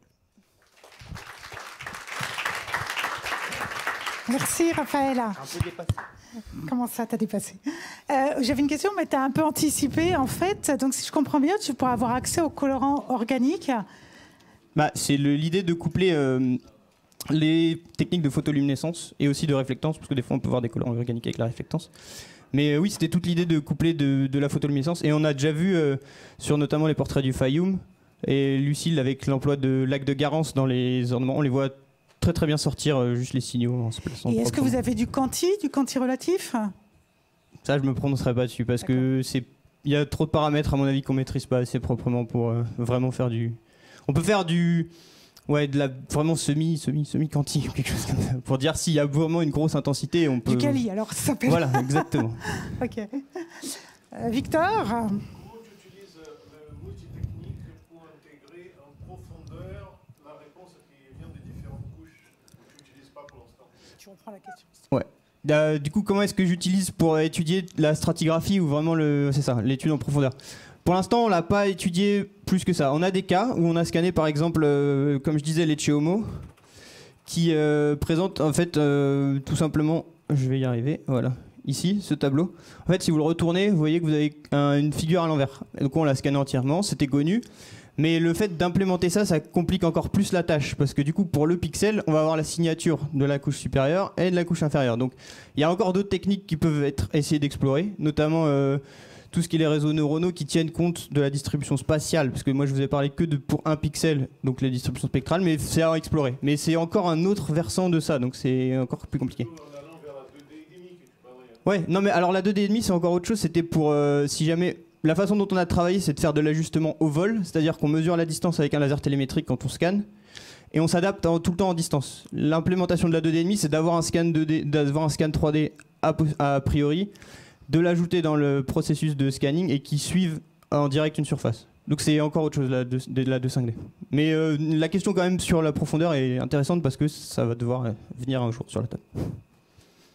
Merci Raphaël. Un peu dépassé. Comment ça, t'as dépassé? euh, J'avais une question, mais t'as un peu anticipé en fait. Donc si je comprends bien, tu pourras avoir accès aux colorants organiques. Bah, c'est le, l'idée de coupler euh, les techniques de photoluminescence et aussi de réflectance, parce que des fois on peut voir des colorants organiques avec la réflectance. Mais euh, oui, c'était toute l'idée de coupler de, de la photoluminescence. Et on a déjà vu euh, sur notamment les portraits du Fayoum et Lucille avec l'emploi de lacs de Garance dans les ornements. On les voit très très bien sortir euh, juste les signaux en se plaçant. Et est-ce que vous avez du quanti, du quanti relatif? Ça, je me prononcerai pas dessus parce D'accord. que c'est, il y a trop de paramètres à mon avis qu'on maîtrise pas assez proprement pour euh, vraiment faire du. On peut faire du, ouais, de la vraiment semi, semi, semi quanti ou quelque chose comme ça pour dire s'il y a vraiment une grosse intensité. On peut. Du quali, alors ça s'appelle. Voilà, exactement. Ok. Euh, Victor. La question. Ouais. Euh, du coup, comment est-ce que j'utilise pour étudier la stratigraphie ou vraiment le, c'est ça, l'étude en profondeur? Pour l'instant, on l'a pas étudié plus que ça. On a des cas où on a scanné, par exemple, euh, comme je disais, Lecce Homo, qui euh, présente en fait euh, tout simplement, je vais y arriver, voilà, ici, ce tableau. En fait, si vous le retournez, vous voyez que vous avez un, une figure à l'envers. Donc on l'a scanné entièrement, c'était connu. Mais le fait d'implémenter ça, ça complique encore plus la tâche. Parce que du coup, pour le pixel, on va avoir la signature de la couche supérieure et de la couche inférieure. Donc il y a encore d'autres techniques qui peuvent être essayées d'explorer. Notamment euh, tout ce qui est les réseaux neuronaux qui tiennent compte de la distribution spatiale. Parce que moi, je vous ai parlé que de pour un pixel, donc les distributions spectrales. Mais c'est à explorer. Mais c'est encore un autre versant de ça. Donc c'est encore plus compliqué. Ouais, non mais alors la deux D et demi, c'est encore autre chose. C'était pour, euh, si jamais... La façon dont on a travaillé, c'est de faire de l'ajustement au vol, c'est-à-dire qu'on mesure la distance avec un laser télémétrique quand on scanne, et on s'adapte en, tout le temps en distance. L'implémentation de la deux D et demi, c'est d'avoir un scan deux D, d'avoir un scan trois D a, a priori, de l'ajouter dans le processus de scanning et qui suive en direct une surface. Donc c'est encore autre chose la deux, la deux cinq D. Mais euh, la question quand même sur la profondeur est intéressante parce que ça va devoir venir un jour sur la table. Didier ?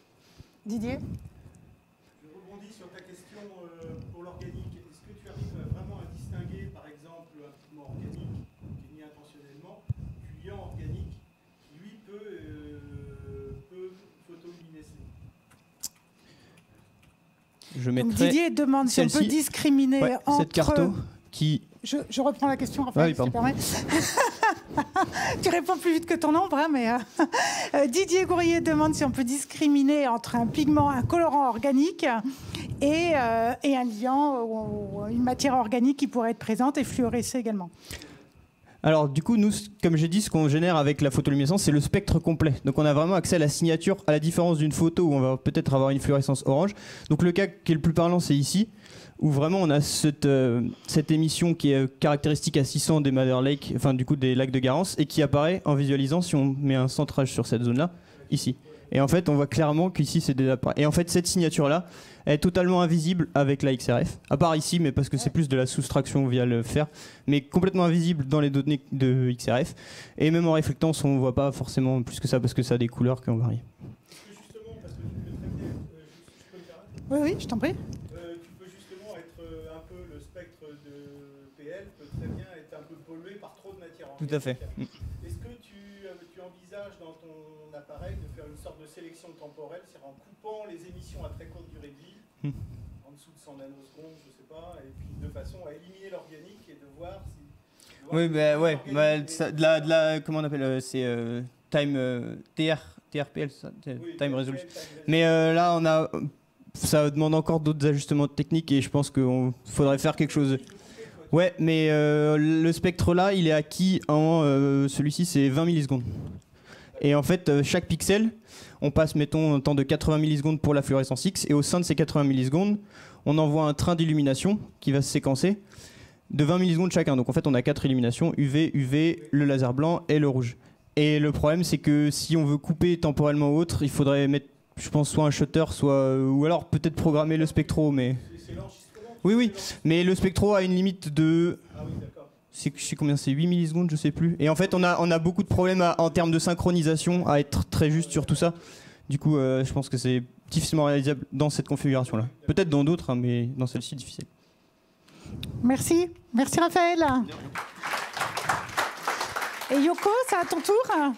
Je Donc Didier demande si on peut discriminer ouais, entre... Cette carto qui... Je, je reprends la question, Raphaël, ah oui, si tu permets. Tu réponds plus vite que ton ombre, hein, mais... Euh, Didier Gourrier demande si on peut discriminer entre un pigment, un colorant organique et, euh, et un liant ou une matière organique qui pourrait être présente et fluorescer également. Alors du coup, nous, comme j'ai dit, ce qu'on génère avec la photoluminescence, c'est le spectre complet. Donc on a vraiment accès à la signature, à la différence d'une photo où on va peut-être avoir une fluorescence orange. Donc le cas qui est le plus parlant, c'est ici, où vraiment on a cette, euh, cette émission qui est caractéristique à six cents des Madder Lake, enfin du coup des lacs de Garance, et qui apparaît en visualisant si on met un centrage sur cette zone-là, ici. Et en fait, on voit clairement qu'ici, c'est des appareils. Et en fait, cette signature-là, elle est totalement invisible avec la X R F. À part ici, mais parce que c'est plus de la soustraction via le fer. Mais complètement invisible dans les données de X R F. Et même en réflectance, on ne voit pas forcément plus que ça parce que ça a des couleurs qui ont varié. Justement, parce que tu peux très bien... Euh, je peux me permettre ? Oui, oui, je t'en prie. Euh, tu peux justement être euh, un peu... Le spectre de P L peut très bien être un peu pollué par trop de matière organique. Tout à fait. Est-ce que tu, euh, tu envisages dans ton appareil de faire une sorte de sélection temporelle, c'est-à-dire en coupant les émissions à très courte durée de vie, hmm. en dessous de cent nanosecondes, je sais pas, et puis de façon à éliminer l'organique et de voir si... De voir oui, si bah, ouais, bah, ça, de, la, de la... Comment on appelle euh, C'est euh, time... Euh, T R, T R P L, ça, oui, time resolution. Mais euh, là, on a... Ça demande encore d'autres ajustements techniques et je pense qu'il faudrait faire quelque chose... Ouais, mais euh, le spectre là, il est acquis en euh, celui-ci, c'est vingt millisecondes. Et en fait, euh, chaque pixel, on passe, mettons, un temps de quatre-vingts millisecondes pour la fluorescence X, et au sein de ces quatre-vingts millisecondes, on envoie un train d'illumination qui va se séquencer de vingt millisecondes chacun. Donc en fait, on a quatre illuminations, U V, U V, le laser blanc et le rouge. Et le problème, c'est que si on veut couper temporellement ou autre, il faudrait mettre, je pense, soit un shutter, soit euh, ou alors peut-être programmer le spectro, mais oui, oui, mais le spectro a une limite de. Ah oui, d'accord. C'est, je sais combien c'est, huit millisecondes, je sais plus. Et en fait, on a, on a beaucoup de problèmes à, en termes de synchronisation à être très juste sur tout ça. Du coup, euh, je pense que c'est difficilement réalisable dans cette configuration-là. Peut-être dans d'autres, hein, mais dans celle-ci, difficile. Merci. Merci Raphaël. Et Yoko, c'est à ton tour.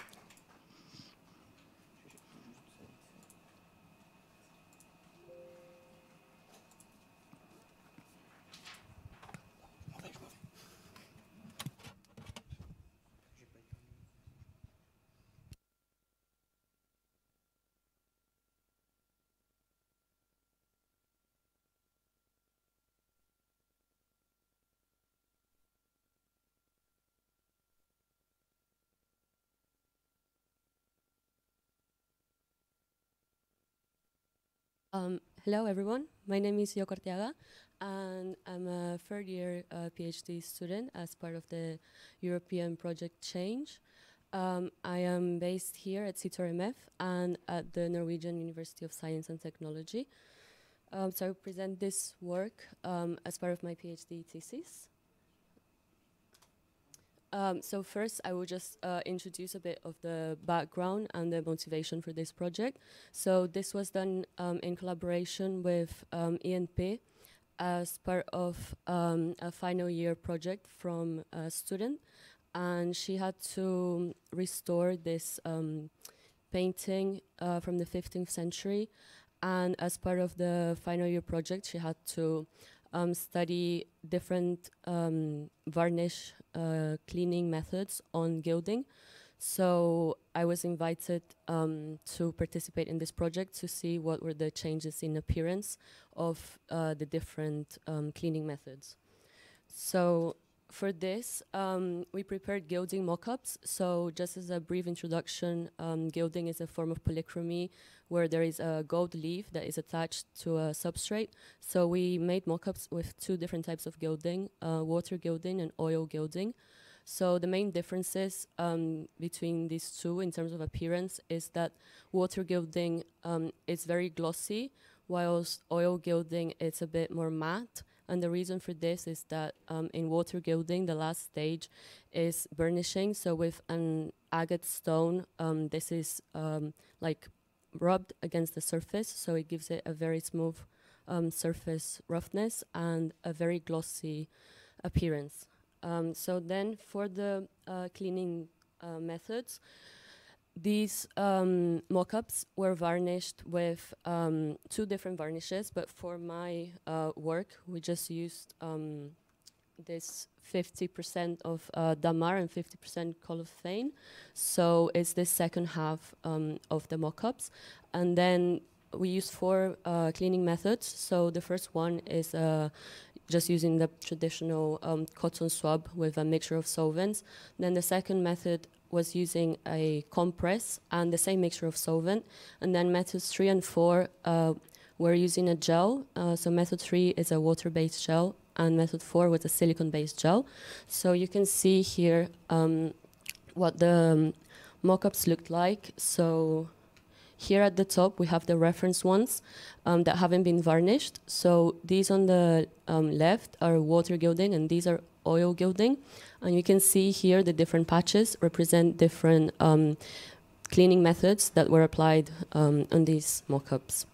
Um, hello, everyone. My name is Yoko Arteaga, and I'm a third year uh, PhD student as part of the European project Change. Um, I am based here at C two R M F and at the Norwegian University of Science and Technology. Um, so I present this work um, as part of my PhD thesis. Um, so first, I will just uh, introduce a bit of the background and the motivation for this project. So this was done um, in collaboration with um, E N P as part of um, a final year project from a student. And she had to restore this um, painting uh, from the fifteenth century. And as part of the final year project, she had to Um, study different um, varnish uh, cleaning methods on gilding. So I was invited um, to participate in this project to see what were the changes in appearance of uh, the different um, cleaning methods. So for this, um, we prepared gilding mock-ups. So just as a brief introduction, um, gilding is a form of polychromy where there is a gold leaf that is attached to a substrate. So we made mock-ups with two different types of gilding, uh, water gilding and oil gilding. So the main differences um, between these two in terms of appearance is that water gilding um, is very glossy, whilst oil gilding is a bit more matte. And the reason for this is that um, in water gilding, the last stage is burnishing. So with an agate stone, um, this is um, like rubbed against the surface. So it gives it a very smooth um, surface roughness and a very glossy appearance. Um, so then for the uh, cleaning uh, methods, these um, mock-ups were varnished with um, two different varnishes, but for my uh, work, we just used um, this fifty percent of uh, Damar and fifty percent Colophane. So it's the second half um, of the mock-ups. And then we used four uh, cleaning methods. So the first one is uh, just using the traditional um, cotton swab with a mixture of solvents. Then the second method was using a compress and the same mixture of solvent. And then methods three and four uh, were using a gel. Uh, so method three is a water-based gel, and method four was a silicone-based gel. So you can see here um, what the um, mock-ups looked like. So here at the top, we have the reference ones um, that haven't been varnished. So these on the um, left are water gilding, and these are oil gilding. And you can see here the different patches represent different um, cleaning methods that were applied um, on these mock-ups.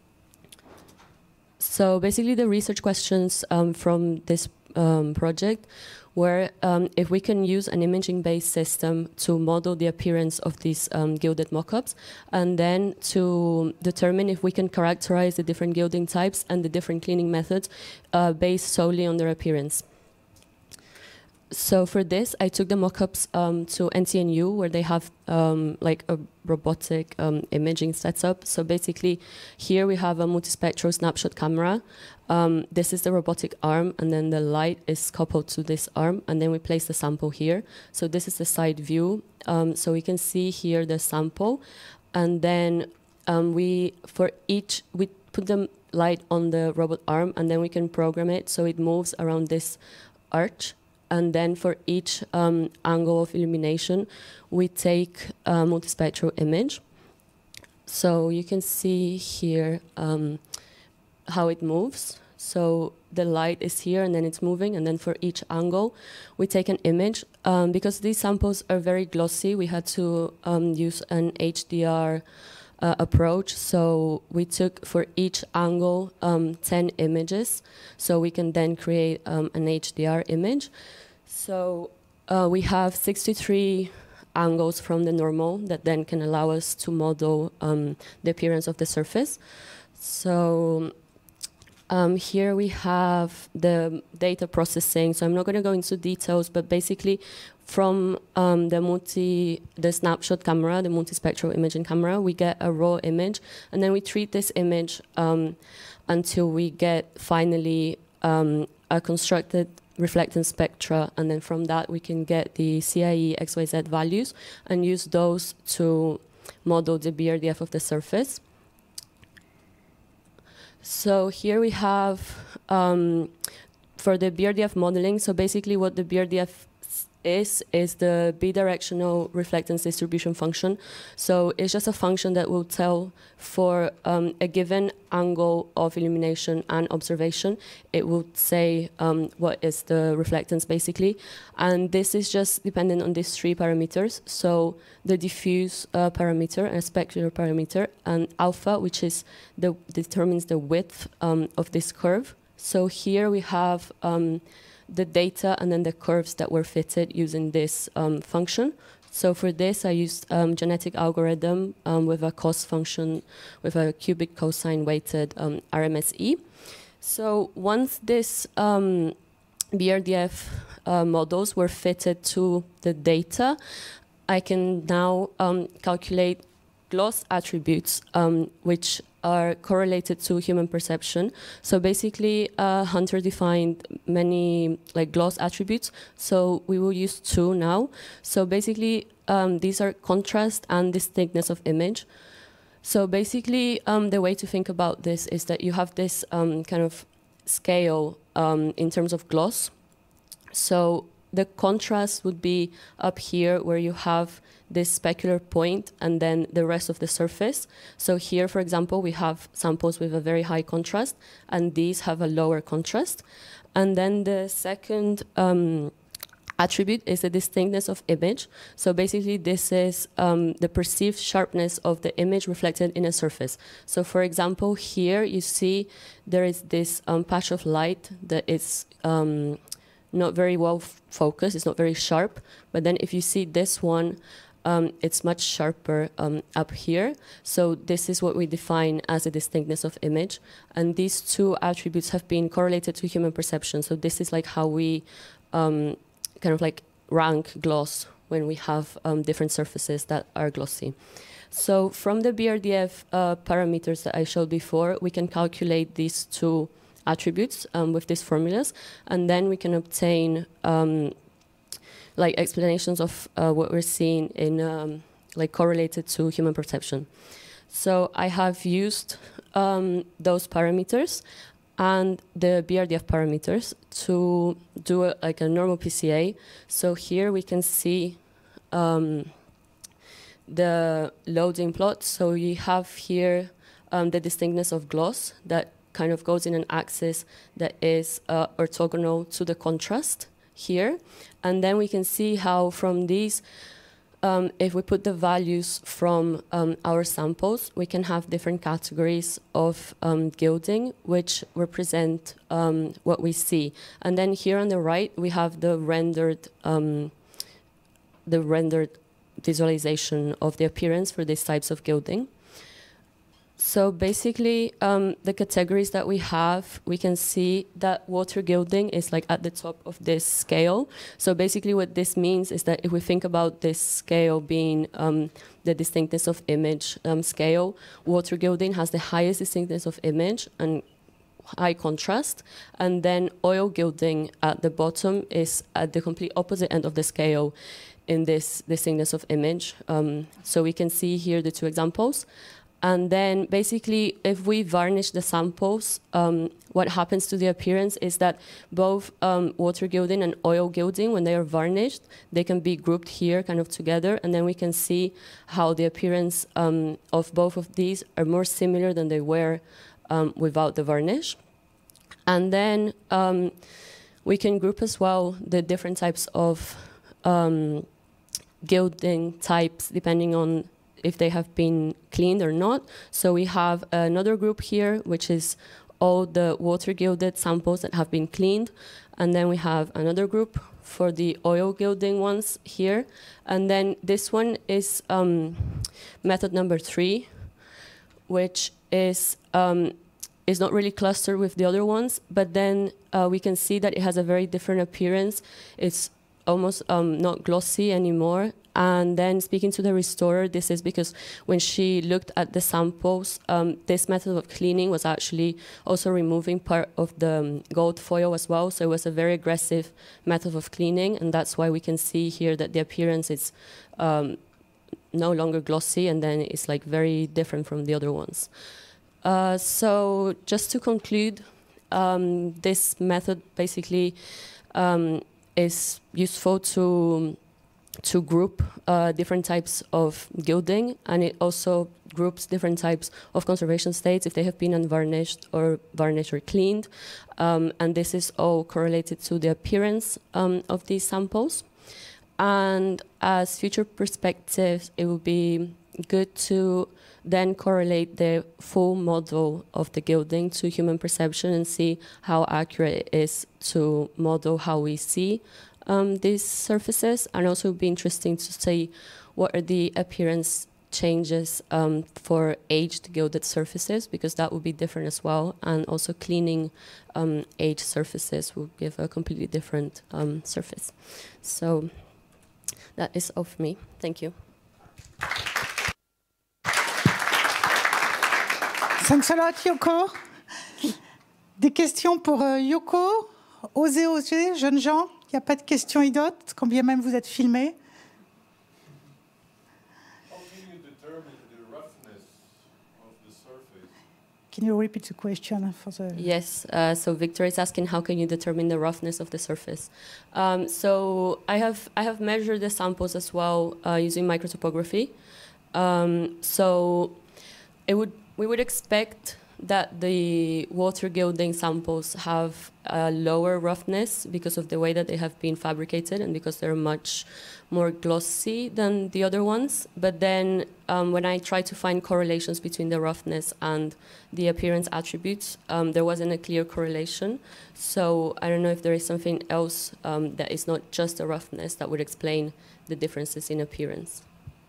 So basically the research questions um, from this um, project were um, if we can use an imaging-based system to model the appearance of these um, gilded mock-ups, and then to determine if we can characterize the different gilding types and the different cleaning methods uh, based solely on their appearance. so for this, I took the mockups um, to N T N U, where they have um, like a robotic um, imaging setup. So basically, here we have a multispectral snapshot camera. Um, this is the robotic arm, and then the light is coupled to this arm, and then we place the sample here. So this is the side view. Um, so we can see here the sample, and then um, we, for each, we put the light on the robot arm, and then we can program it so it moves around this arch. And then for each um, angle of illumination, we take a multispectral image. So you can see here um, how it moves. So the light is here, and then it's moving. And then for each angle, we take an image. Um, because these samples are very glossy, we had to um, use an H D R Uh, approach. So we took for each angle um, ten images, so we can then create um, an H D R image. So uh, we have sixty-three angles from the normal that then can allow us to model um, the appearance of the surface. So um, here we have the data processing. So I'm not going to go into details, but basically from um, the multi, the snapshot camera, the multispectral imaging camera, we get a raw image, and then we treat this image um, until we get finally um, a constructed reflectance spectra, and then from that we can get the C I E X Y Z values and use those to model the B R D F of the surface. So here we have um, for the B R D F modeling. So basically, what the B R D F is is the bidirectional reflectance distribution function. So it's just a function that will tell for um, a given angle of illumination and observation, it will say um, what is the reflectance basically. And this is just dependent on these three parameters. So the diffuse uh, parameter and specular parameter, and alpha, which is the determines the width um, of this curve. So here we have um, the data and then the curves that were fitted using this um, function. So for this, I used um, genetic algorithm um, with a cos function, with a cubic cosine weighted um, R M S E. So once this um, B R D F uh, models were fitted to the data, I can now um, calculate gloss attributes, um, which are correlated to human perception. So basically, uh, Hunter defined many like gloss attributes. So we will use two now. So basically, um, these are contrast and distinctness of image. So basically, um, the way to think about this is that you have this um, kind of scale um, in terms of gloss. So the contrast would be up here where you have this specular point and then the rest of the surface. So here, for example, we have samples with a very high contrast, and these have a lower contrast. And then the second um, attribute is the distinctness of image. So basically, this is um, the perceived sharpness of the image reflected in a surface. So for example, here you see there is this um, patch of light that is um, not very well focused, it's not very sharp. But then if you see this one, Um, it's much sharper um, up here. So this is what we define as a distinctness of image. And these two attributes have been correlated to human perception. So this is like how we um, kind of like rank gloss when we have um, different surfaces that are glossy. So from the B R D F uh, parameters that I showed before, we can calculate these two attributes um, with these formulas. And then we can obtain um, like explanations of uh, what we're seeing in um, like correlated to human perception. So I have used um, those parameters and the B R D F parameters to do a, like a normal P C A. So here we can see um, the loading plot. So you have here um, the distinctness of gloss that kind of goes in an axis that is uh, orthogonal to the contrast here. And then we can see how from these, um, if we put the values from um, our samples, we can have different categories of um, gilding, which represent um, what we see. And then here on the right, we have the rendered, um, the rendered visualization of the appearance for these types of gilding. So basically, um, the categories that we have, we can see that water gilding is like at the top of this scale. So basically what this means is that if we think about this scale being um, the distinctness of image um, scale, water gilding has the highest distinctness of image and high contrast. And then oil gilding at the bottom is at the complete opposite end of the scale in this distinctness of image. Um, so we can see here the two examples. And then basically, if we varnish the samples, um, what happens to the appearance is that both um, water gilding and oil gilding, when they are varnished, they can be grouped here kind of together. And then we can see how the appearance um, of both of these are more similar than they were um, without the varnish. And then um, we can group as well the different types of um, gilding types depending on if they have been cleaned or not. So we have another group here, which is all the water gilded samples that have been cleaned. And then we have another group for the oil gilding ones here. And then this one is um, method number three, which is, um, is not really clustered with the other ones, but then uh, we can see that it has a very different appearance. It's almost um, not glossy anymore. And then speaking to the restorer, this is because when she looked at the samples, um, this method of cleaning was actually also removing part of the um, gold foil as well. So it was a very aggressive method of cleaning. And that's why we can see here that the appearance is um, no longer glossy, and then it's like very different from the other ones. Uh, so just to conclude, um, this method basically um, is useful to to group uh, different types of gilding, and it also groups different types of conservation states if they have been unvarnished or varnished or cleaned. Um, and this is all correlated to the appearance um, of these samples. And as future perspectives, it would be good to then correlate the full model of the gilding to human perception and see how accurate it is to model how we see Um, these surfaces, and also it would be interesting to see what are the appearance changes um, for aged gilded surfaces, because that would be different as well, and also cleaning um, aged surfaces will give a completely different um, surface. So that is all for me. Thank you. Thanks a lot, Yoko. Des questions pour euh, Yoko? Osez, osez, jeunes gens. Il n'y a pas de questions idiotes, quand bien même vous êtes filmés. Can you repeat the question for the... Yes, uh, so Victor is asking how can you determine the roughness of the surface. Um, so I have, I have measured the samples as well uh, using microtopography. Um, so it would, we would expect that the water gilding samples have a lower roughness because of the way that they have been fabricated and because they're much more glossy than the other ones. But then um, when I tried to find correlations between the roughness and the appearance attributes, um, there wasn't a clear correlation. So I don't know if there is something else um, that is not just the roughness that would explain the differences in appearance.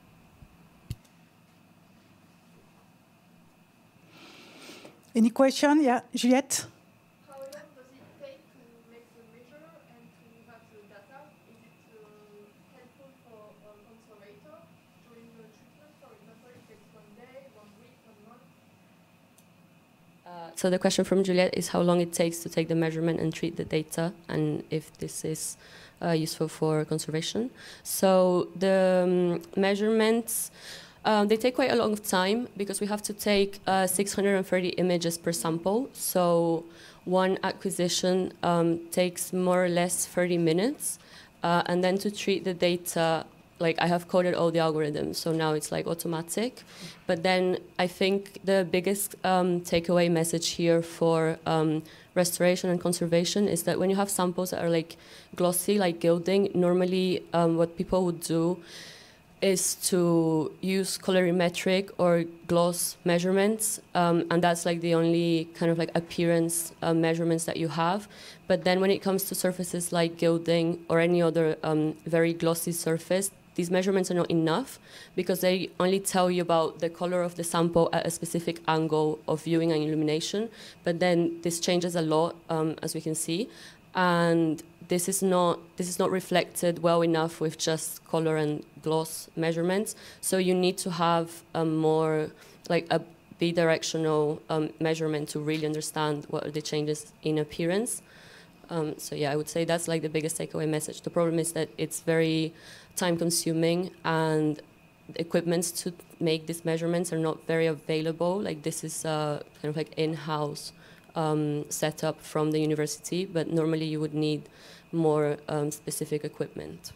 Any question? Yeah, Juliette? How long does it take to make the measure and to have the data? Is it uh, helpful for a conservator during the treatment? For example, it takes one day, one week, one month? Uh, so the question from Juliette is how long it takes to take the measurement and treat the data, and if this is uh, useful for conservation. So the um, measurements, Um, they take quite a long time because we have to take uh, six hundred thirty images per sample. So one acquisition um, takes more or less thirty minutes. Uh, and then to treat the data, like I have coded all the algorithms, so now it's like automatic. But then I think the biggest um, takeaway message here for um, restoration and conservation is that when you have samples that are like glossy, like gilding, normally um, what people would do is to use colorimetric or gloss measurements, um, and that's like the only kind of like appearance uh, measurements that you have. But then when it comes to surfaces like gilding or any other um, very glossy surface, these measurements are not enough because they only tell you about the color of the sample at a specific angle of viewing and illumination. But then this changes a lot, um, as we can see. And this is not this is not reflected well enough with just color and gloss measurements. So you need to have a more like a bidirectional um, measurement to really understand what are the changes in appearance. Um, so yeah, I would say that's like the biggest takeaway message. The problem is that it's very time consuming and equipment to make these measurements are not very available. Like this is uh, kind of like in-house um, setup from the university, but normally you would need more um, specific equipment.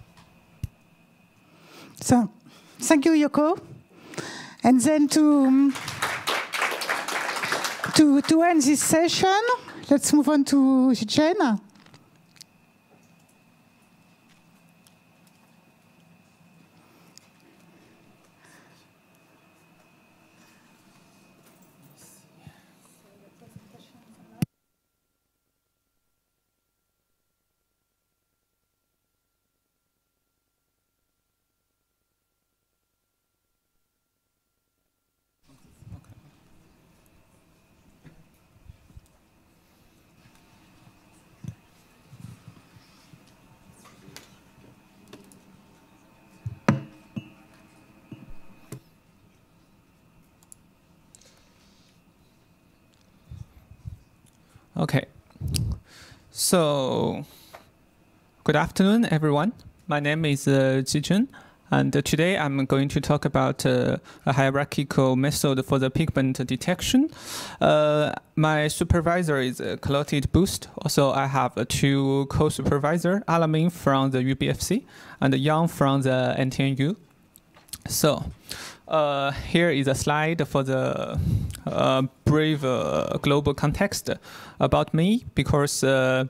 So, thank you, Yoko. And then to, um, to, to end this session, let's move on to Jen. Okay, so good afternoon, everyone. My name is uh, Jijun, and uh, today I'm going to talk about uh, a hierarchical method for the pigment detection. Uh, my supervisor is uh, Clotilde Boost. Also, I have uh, two co-supervisors, Alamin from the U B F C and Yang from the N T N U. So, Uh, here is a slide for the uh, brief uh, global context about me, because uh,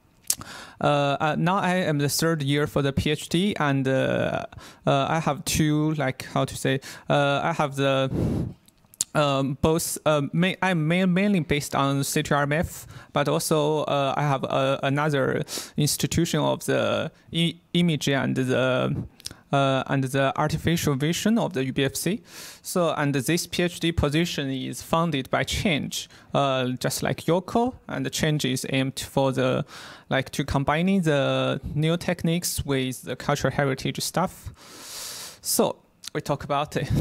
uh, uh, now I am the third year for the PhD, and uh, uh, I have two, like, how to say, uh, I have the um, both, uh, ma I'm ma mainly based on C T R M F, but also uh, I have uh, another institution of the e image and the Uh, and the artificial vision of the U B F C. So, and this PhD position is funded by Change, uh, just like Yoko, and the Change is aimed for the, like, to combining the new techniques with the cultural heritage stuff. So, we talk about it.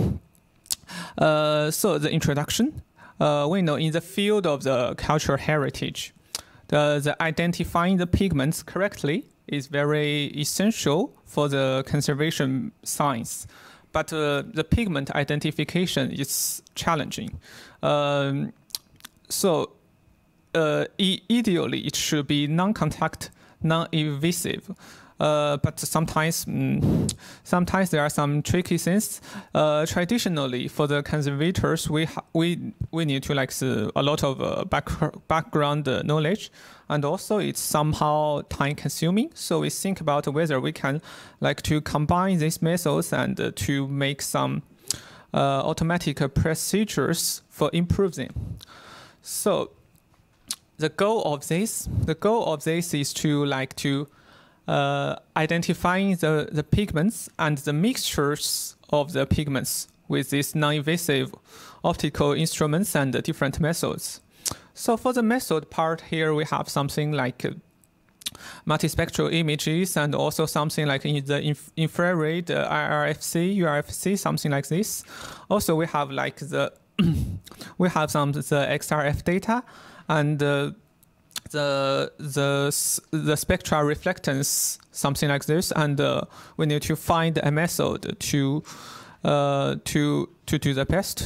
Uh, so, the introduction. Uh, we know in the field of the cultural heritage, the, the identifying the pigments correctly is very essential for the conservation science, but uh, the pigment identification is challenging. Um, so uh, e ideally, it should be non-contact, non-invasive. Uh, but sometimes, mm, sometimes there are some tricky things. Uh, traditionally, for the conservators, we we we need to like uh, a lot of uh, back background uh, knowledge, and also it's somehow time consuming. So we think about whether we can like to combine these methods and uh, to make some uh, automatic uh, procedures for improving. So the goal of this, the goal of this is to like to Uh, identifying the, the pigments and the mixtures of the pigments with these non-invasive optical instruments and uh, different methods. So for the method part here, we have something like uh, multispectral images, and also something like in the inf infrared uh, I R F C, U R F C, something like this. Also, we have like the we have some the X R F data, and uh, the the the spectral reflectance, something like this, and uh, we need to find a method to uh, to to do the best.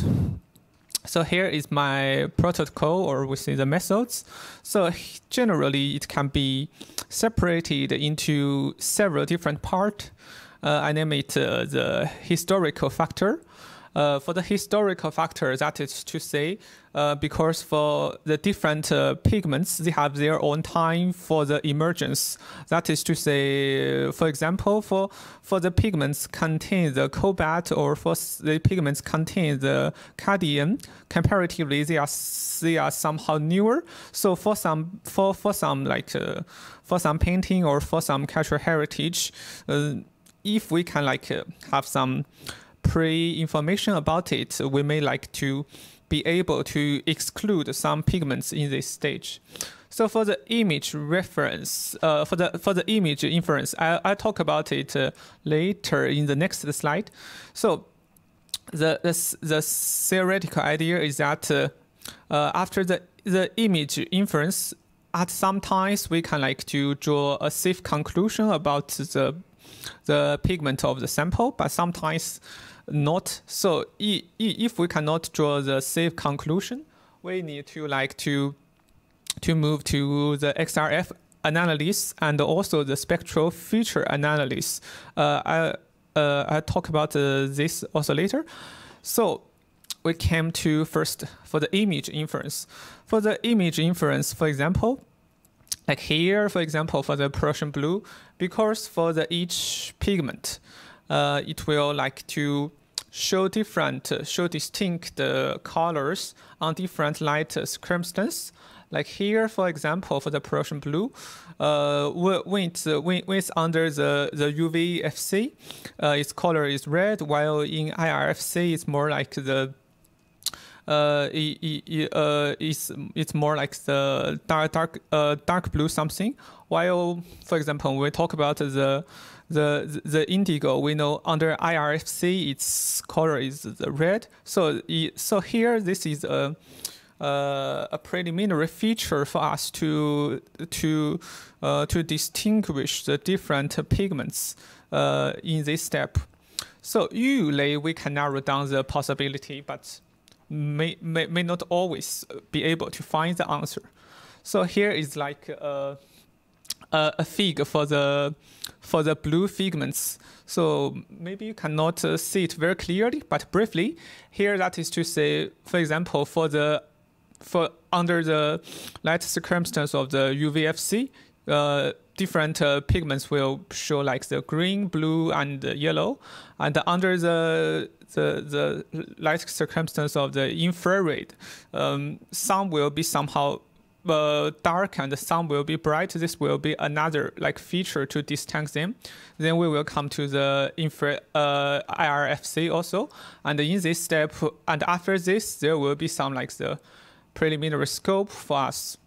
So here is my protocol, or we say the methods. So generally, it can be separated into several different parts. Uh, I name it uh, the historical factor. Uh, for the historical factor, that is to say, uh, because for the different uh, pigments, they have their own time for the emergence. That is to say, for example, for for the pigments contain the cobalt, or for the pigments contain the cadmium, comparatively they are they are somehow newer. So for some for for some like uh, for some painting or for some cultural heritage. Uh, if we can like uh, have some pre-information about it, we may like to be able to exclude some pigments in this stage. So for the image reference, uh, for the for the image inference, I I talk about it uh, later in the next slide. So the the, the theoretical idea is that uh, uh, after the the image inference, at some times we can like to draw a safe conclusion about the the pigment of the sample, but sometimes not. So if we cannot draw the safe conclusion, we need to like to to move to the X R F analysis and also the spectral feature analysis. Uh, I uh, I talk about uh, this also later. So we came to first for the image inference. For the image inference, for example, like here, for example, for the Prussian blue, because for the each pigment, uh, it will like to show different, uh, show distinct uh, colors on different light uh, circumstances. Like here, for example, for the Prussian blue, uh, when it's, uh, when it's under the, the U V F C, uh, its color is red, while in I R F C, it's more like the Uh, it, it, uh, it's it's more like the dark dark uh, dark blue something. While, for example, when we talk about the the the indigo, we know under I R F C its color is the red. So so here this is a uh, a preliminary feature for us to to uh, to distinguish the different pigments uh, in this step. So usually we can narrow down the possibility, but May, may may not always be able to find the answer. So here is like a, a, a fig for the for the blue pigments. So maybe you cannot uh, see it very clearly, but briefly, here that is to say, for example, for the for under the light circumstance of the U V F C, uh, different uh, pigments will show like the green, blue, and uh, yellow, and under the the the light circumstance of the infrared, um, some will be somehow uh, dark and some will be bright. This will be another like feature to distinguish them. Then we will come to the infra uh, I R F C also, and in this step, and after this, there will be some like the preliminary scope for us.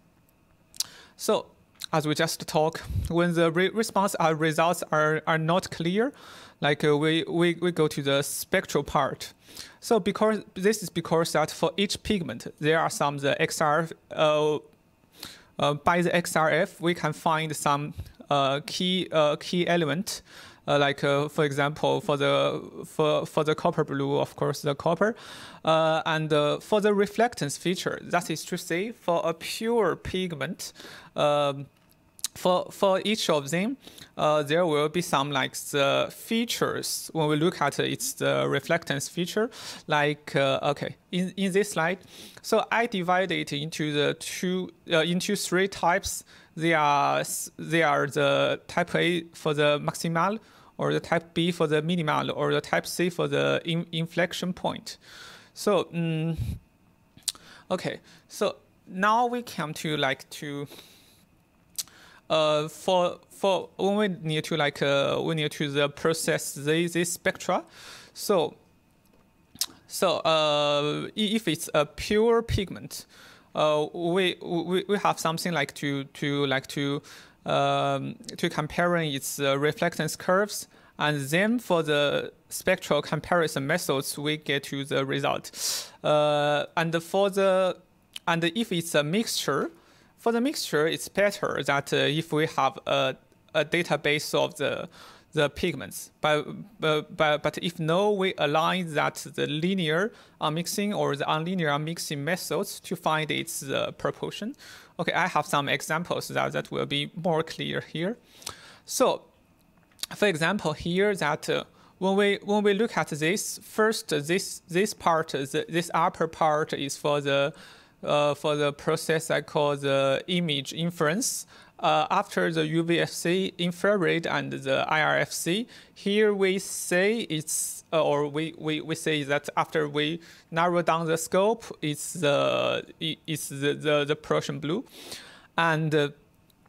So as we just talked, when the re response uh, results are, are not clear, like uh, we, we, we go to the spectral part. So because this is because that for each pigment, there are some the X R F, uh, uh, by the X R F, we can find some uh, key uh, key element. Uh, like uh, for example, for the for for the copper blue, of course, the copper, uh, and uh, for the reflectance feature, that is to say, for a pure pigment, um, for for each of them, uh, there will be some like the features when we look at it, it's the reflectance feature. Like uh, okay, in in this slide, so I divide it into the two uh, into three types. They are they are the type A for the maximal, or the type B for the minimal, or the type C for the in inflection point. So um, okay, so now we come to like to uh, for for when we need to like uh, we need to the process this, this spectra. So so uh, if it's a pure pigment. Uh, we, we we have something like to to like to um, to comparing its uh, reflectance curves, and then for the spectral comparison methods we get to the result. Uh, and for the and if it's a mixture, for the mixture it's better that uh, if we have a a database of the the pigments, but, but, but, but if no, we align that the linear unmixing or the unlinear unmixing methods to find its uh, proportion. Okay, I have some examples that, that will be more clear here. So, for example, here that uh, when we when we look at this, first this this part, the, this upper part is for the uh, for the process I call the image inference. Uh, after the U V F C, infrared, and the I R F C, here we say it's, uh, or we, we, we say that after we narrow down the scope, it's the it's the the, the Prussian blue, and uh,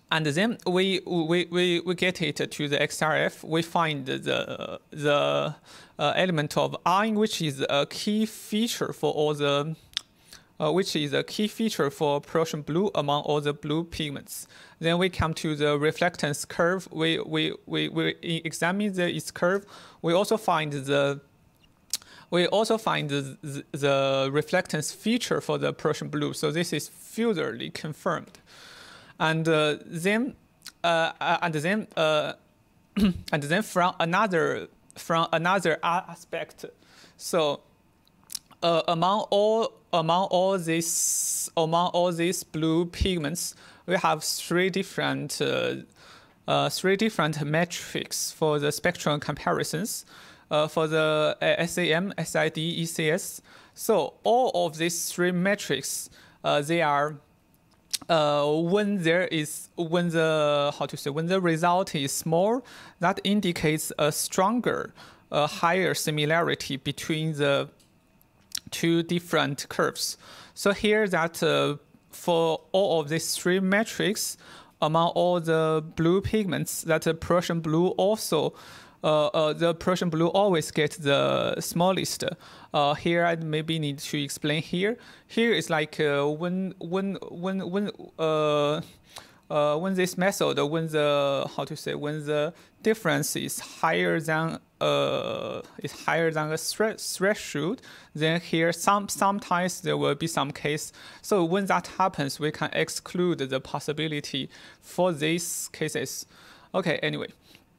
and then we, we, we, we get it to the X R F. We find the, the uh, element of iron, which is a key feature for all the, uh, which is a key feature for Prussian blue among all the blue pigments. Then we come to the reflectance curve. We, we, we, we examine the, its curve. We also find the We also find the, the, the reflectance feature for the Prussian blue. So this is furtherly confirmed. And uh, then, uh, and then, uh, and then from another, from another aspect, so uh, among all, among all these, among all these blue pigments, we have three different, uh, uh, three different metrics for the spectral comparisons. Uh, for the uh, S A M, S I D, E C S. So all of these three metrics, uh, they are uh, when there is when the how to say when the result is small, that indicates a stronger, uh, higher similarity between the two different curves. So here that uh, for all of these three metrics, among all the blue pigments, that the Prussian blue also. Uh, uh, the Prussian blue always gets the smallest. Uh, here I maybe need to explain here. Here is like uh, when when when when uh, uh, when this method when the how to say when the difference is higher than uh is higher than a threshold, then here some sometimes there will be some case. So when that happens, we can exclude the possibility for these cases. Okay. Anyway.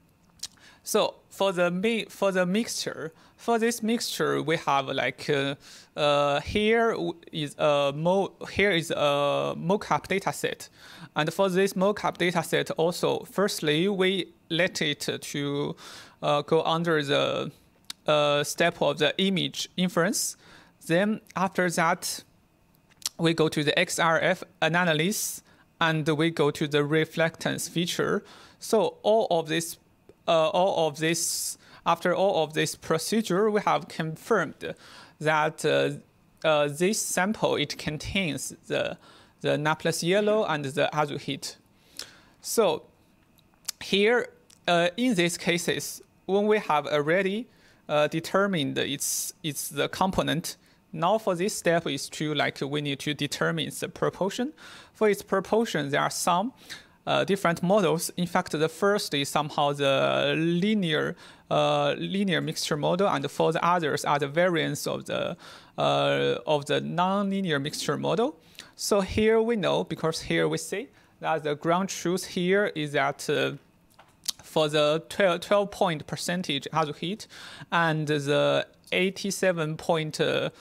So for the mi for the mixture, for this mixture, we have like uh, uh, here is a mo here is a mockup data set, and for this mockup data set also, firstly we let it to uh, go under the uh, step of the image inference. Then after that, we go to the X R F analysis, and we go to the reflectance feature. So all of this. Uh, all of this, after all of this procedure, we have confirmed that uh, uh, this sample, it contains the, the Naples yellow and the azurite. So here, uh, in these cases, when we have already uh, determined its, its the component, now for this step is to like we need to determine the proportion. For its proportion, there are some Uh, different models. In fact, the first is somehow the linear uh, linear mixture model, and for the others are the variants of the uh, of the non-linear mixture model. So here we know, because here we see that the ground truth here is that uh, for the twelve point percentage azurite and the eighty-seven point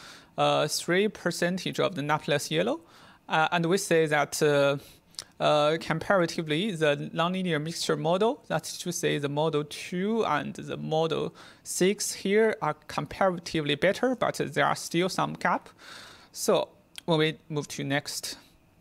three percentage of the Naples yellow, uh, and we say that. Uh, Uh, comparatively, the nonlinear mixture model, that's to say the model two and the model six here are comparatively better, but there are still some gap. So when we move to next,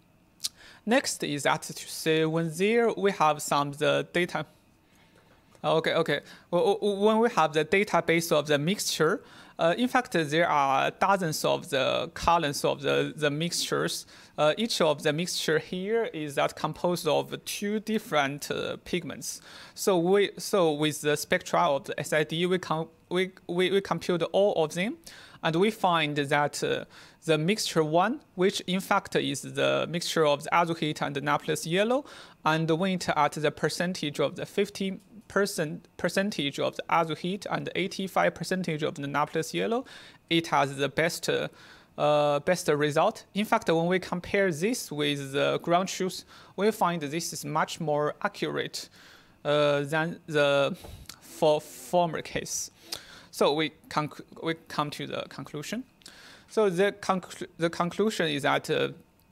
next is that to say when there we have some the data. Okay, okay. Well, when we have the database of the mixture, uh, in fact, there are dozens of the columns of the, the mixtures. Uh, each of the mixture here is that composed of two different uh, pigments. So we so with the spectra of the S I D, we com we, we we compute all of them, and we find that uh, the mixture one, which in fact is the mixture of the azurite and the Naples yellow, and went at the percentage of the fifty percent percentage of the azurite and eighty-five percentage of the Naples yellow, it has the best. Uh, Uh, best result. In fact, when we compare this with the ground truth, we find this is much more accurate uh, than the for former case. So we we come to the conclusion. So the conclu the conclusion is that uh,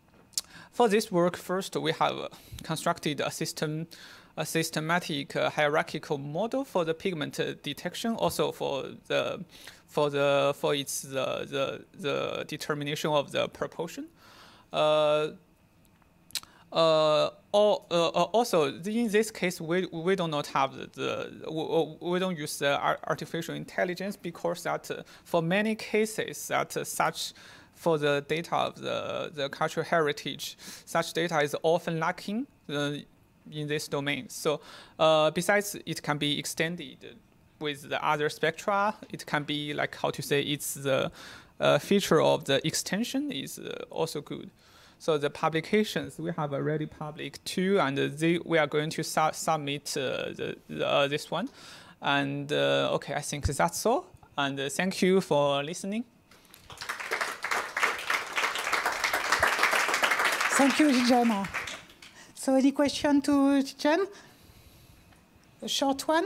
for this work, first we have constructed a system. A systematic uh, hierarchical model for the pigment uh, detection, also for the for the for its the the, the determination of the proportion. Uh, uh, all, uh, also, in this case, we we do not have the, the we don't use the artificial intelligence, because that uh, for many cases that uh, such for the data of the the cultural heritage, such data is often lacking. Uh, in this domain. So uh, besides, it can be extended with the other spectra. It can be like how to say it's the uh, feature of the extension is uh, also good. So the publications we have already public too, and they, we are going to su submit uh, the, the, uh, this one. And uh, okay, I think that's all. And uh, thank you for listening. Thank you, Zhichen. So any question to Zhichen? A short one? Um,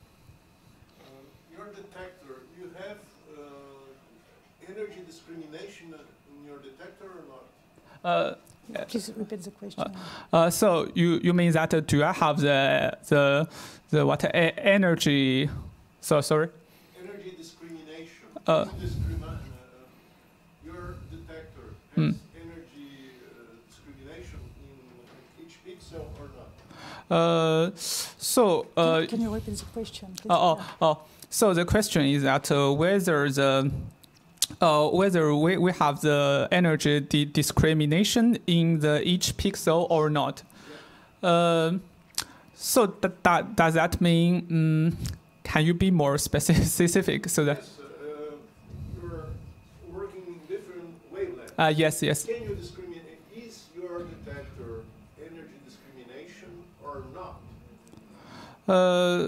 your detector, you have uh, energy discrimination in your detector or not? Uh, Please repeat the question. Uh, uh, so you, you mean that uh, do I have the the the what uh, energy? So sorry. Energy discrimination. Uh, you discrimi uh, your detector has hmm. energy uh, discrimination in each pixel or not? Uh, so uh, can, can you repeat the question? Please? Oh, oh, oh. So the question is that uh, whether the Uh, whether we, we have the energy di discrimination in the each pixel or not. Uh, so th that, does that mean, um, can you be more specific? So that Yes, uh, you're working in different wavelengths. Uh, yes, yes. Can you discriminate? Is your detector energy discrimination or not? Uh,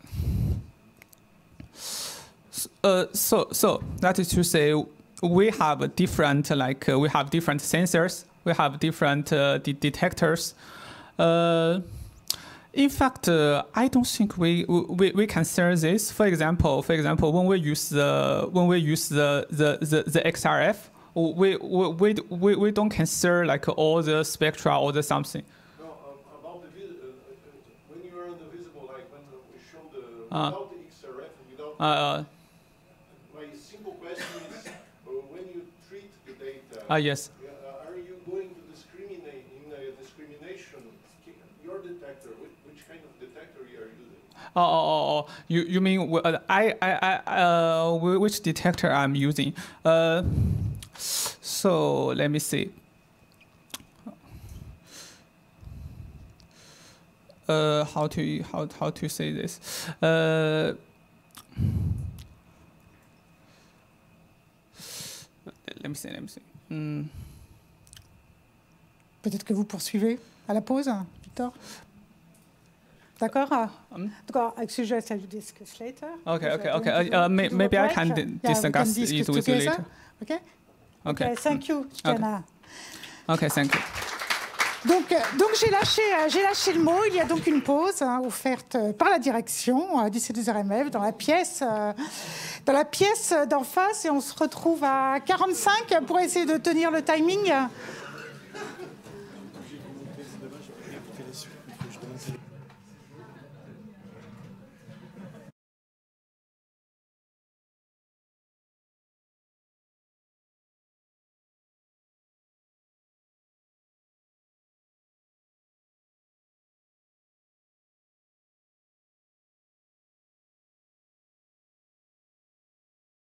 Uh, so, so that is to say, we have a different, like uh, we have different sensors, we have different uh, de detectors. Uh, in fact, uh, I don't think we, we we consider this. For example, for example, when we use the when we use the the the, the X R F, we we we we don't consider like all the spectra or the something. No, um, about the vis uh, when you are in the visible light, when we show the Uh, without the X R F and without. Uh, My simple question is, uh, when you treat the data, Ah, uh, yes. uh, are you going to discriminate in a discrimination? Your detector, which, which kind of detector you are using? Oh, oh, oh, oh. You you mean uh, I I I uh which detector I'm using? Uh, so let me see. Uh, how to how how to say this? Uh. Let me see, let me see. Mm. Peut-être que vous poursuivez à la pause, Victor. D'accord. Um, D'accord. Avec ce sujet, I'll discuss later. Okay, okay, We're okay. going to Uh, do- may, to do a maybe I break. can Yeah, di- we can discuss discuss it with you together. later. Okay. Okay. Okay, thank you, Jenna. Okay, thank you. Donc, euh, donc j'ai lâché, euh, j'ai lâché le mot. Il y a donc une pause hein, offerte euh, par la direction à dix-sept heures M F dans la pièce, euh, dans la pièce d'en face, et on se retrouve à quarante-cinq pour essayer de tenir le timing.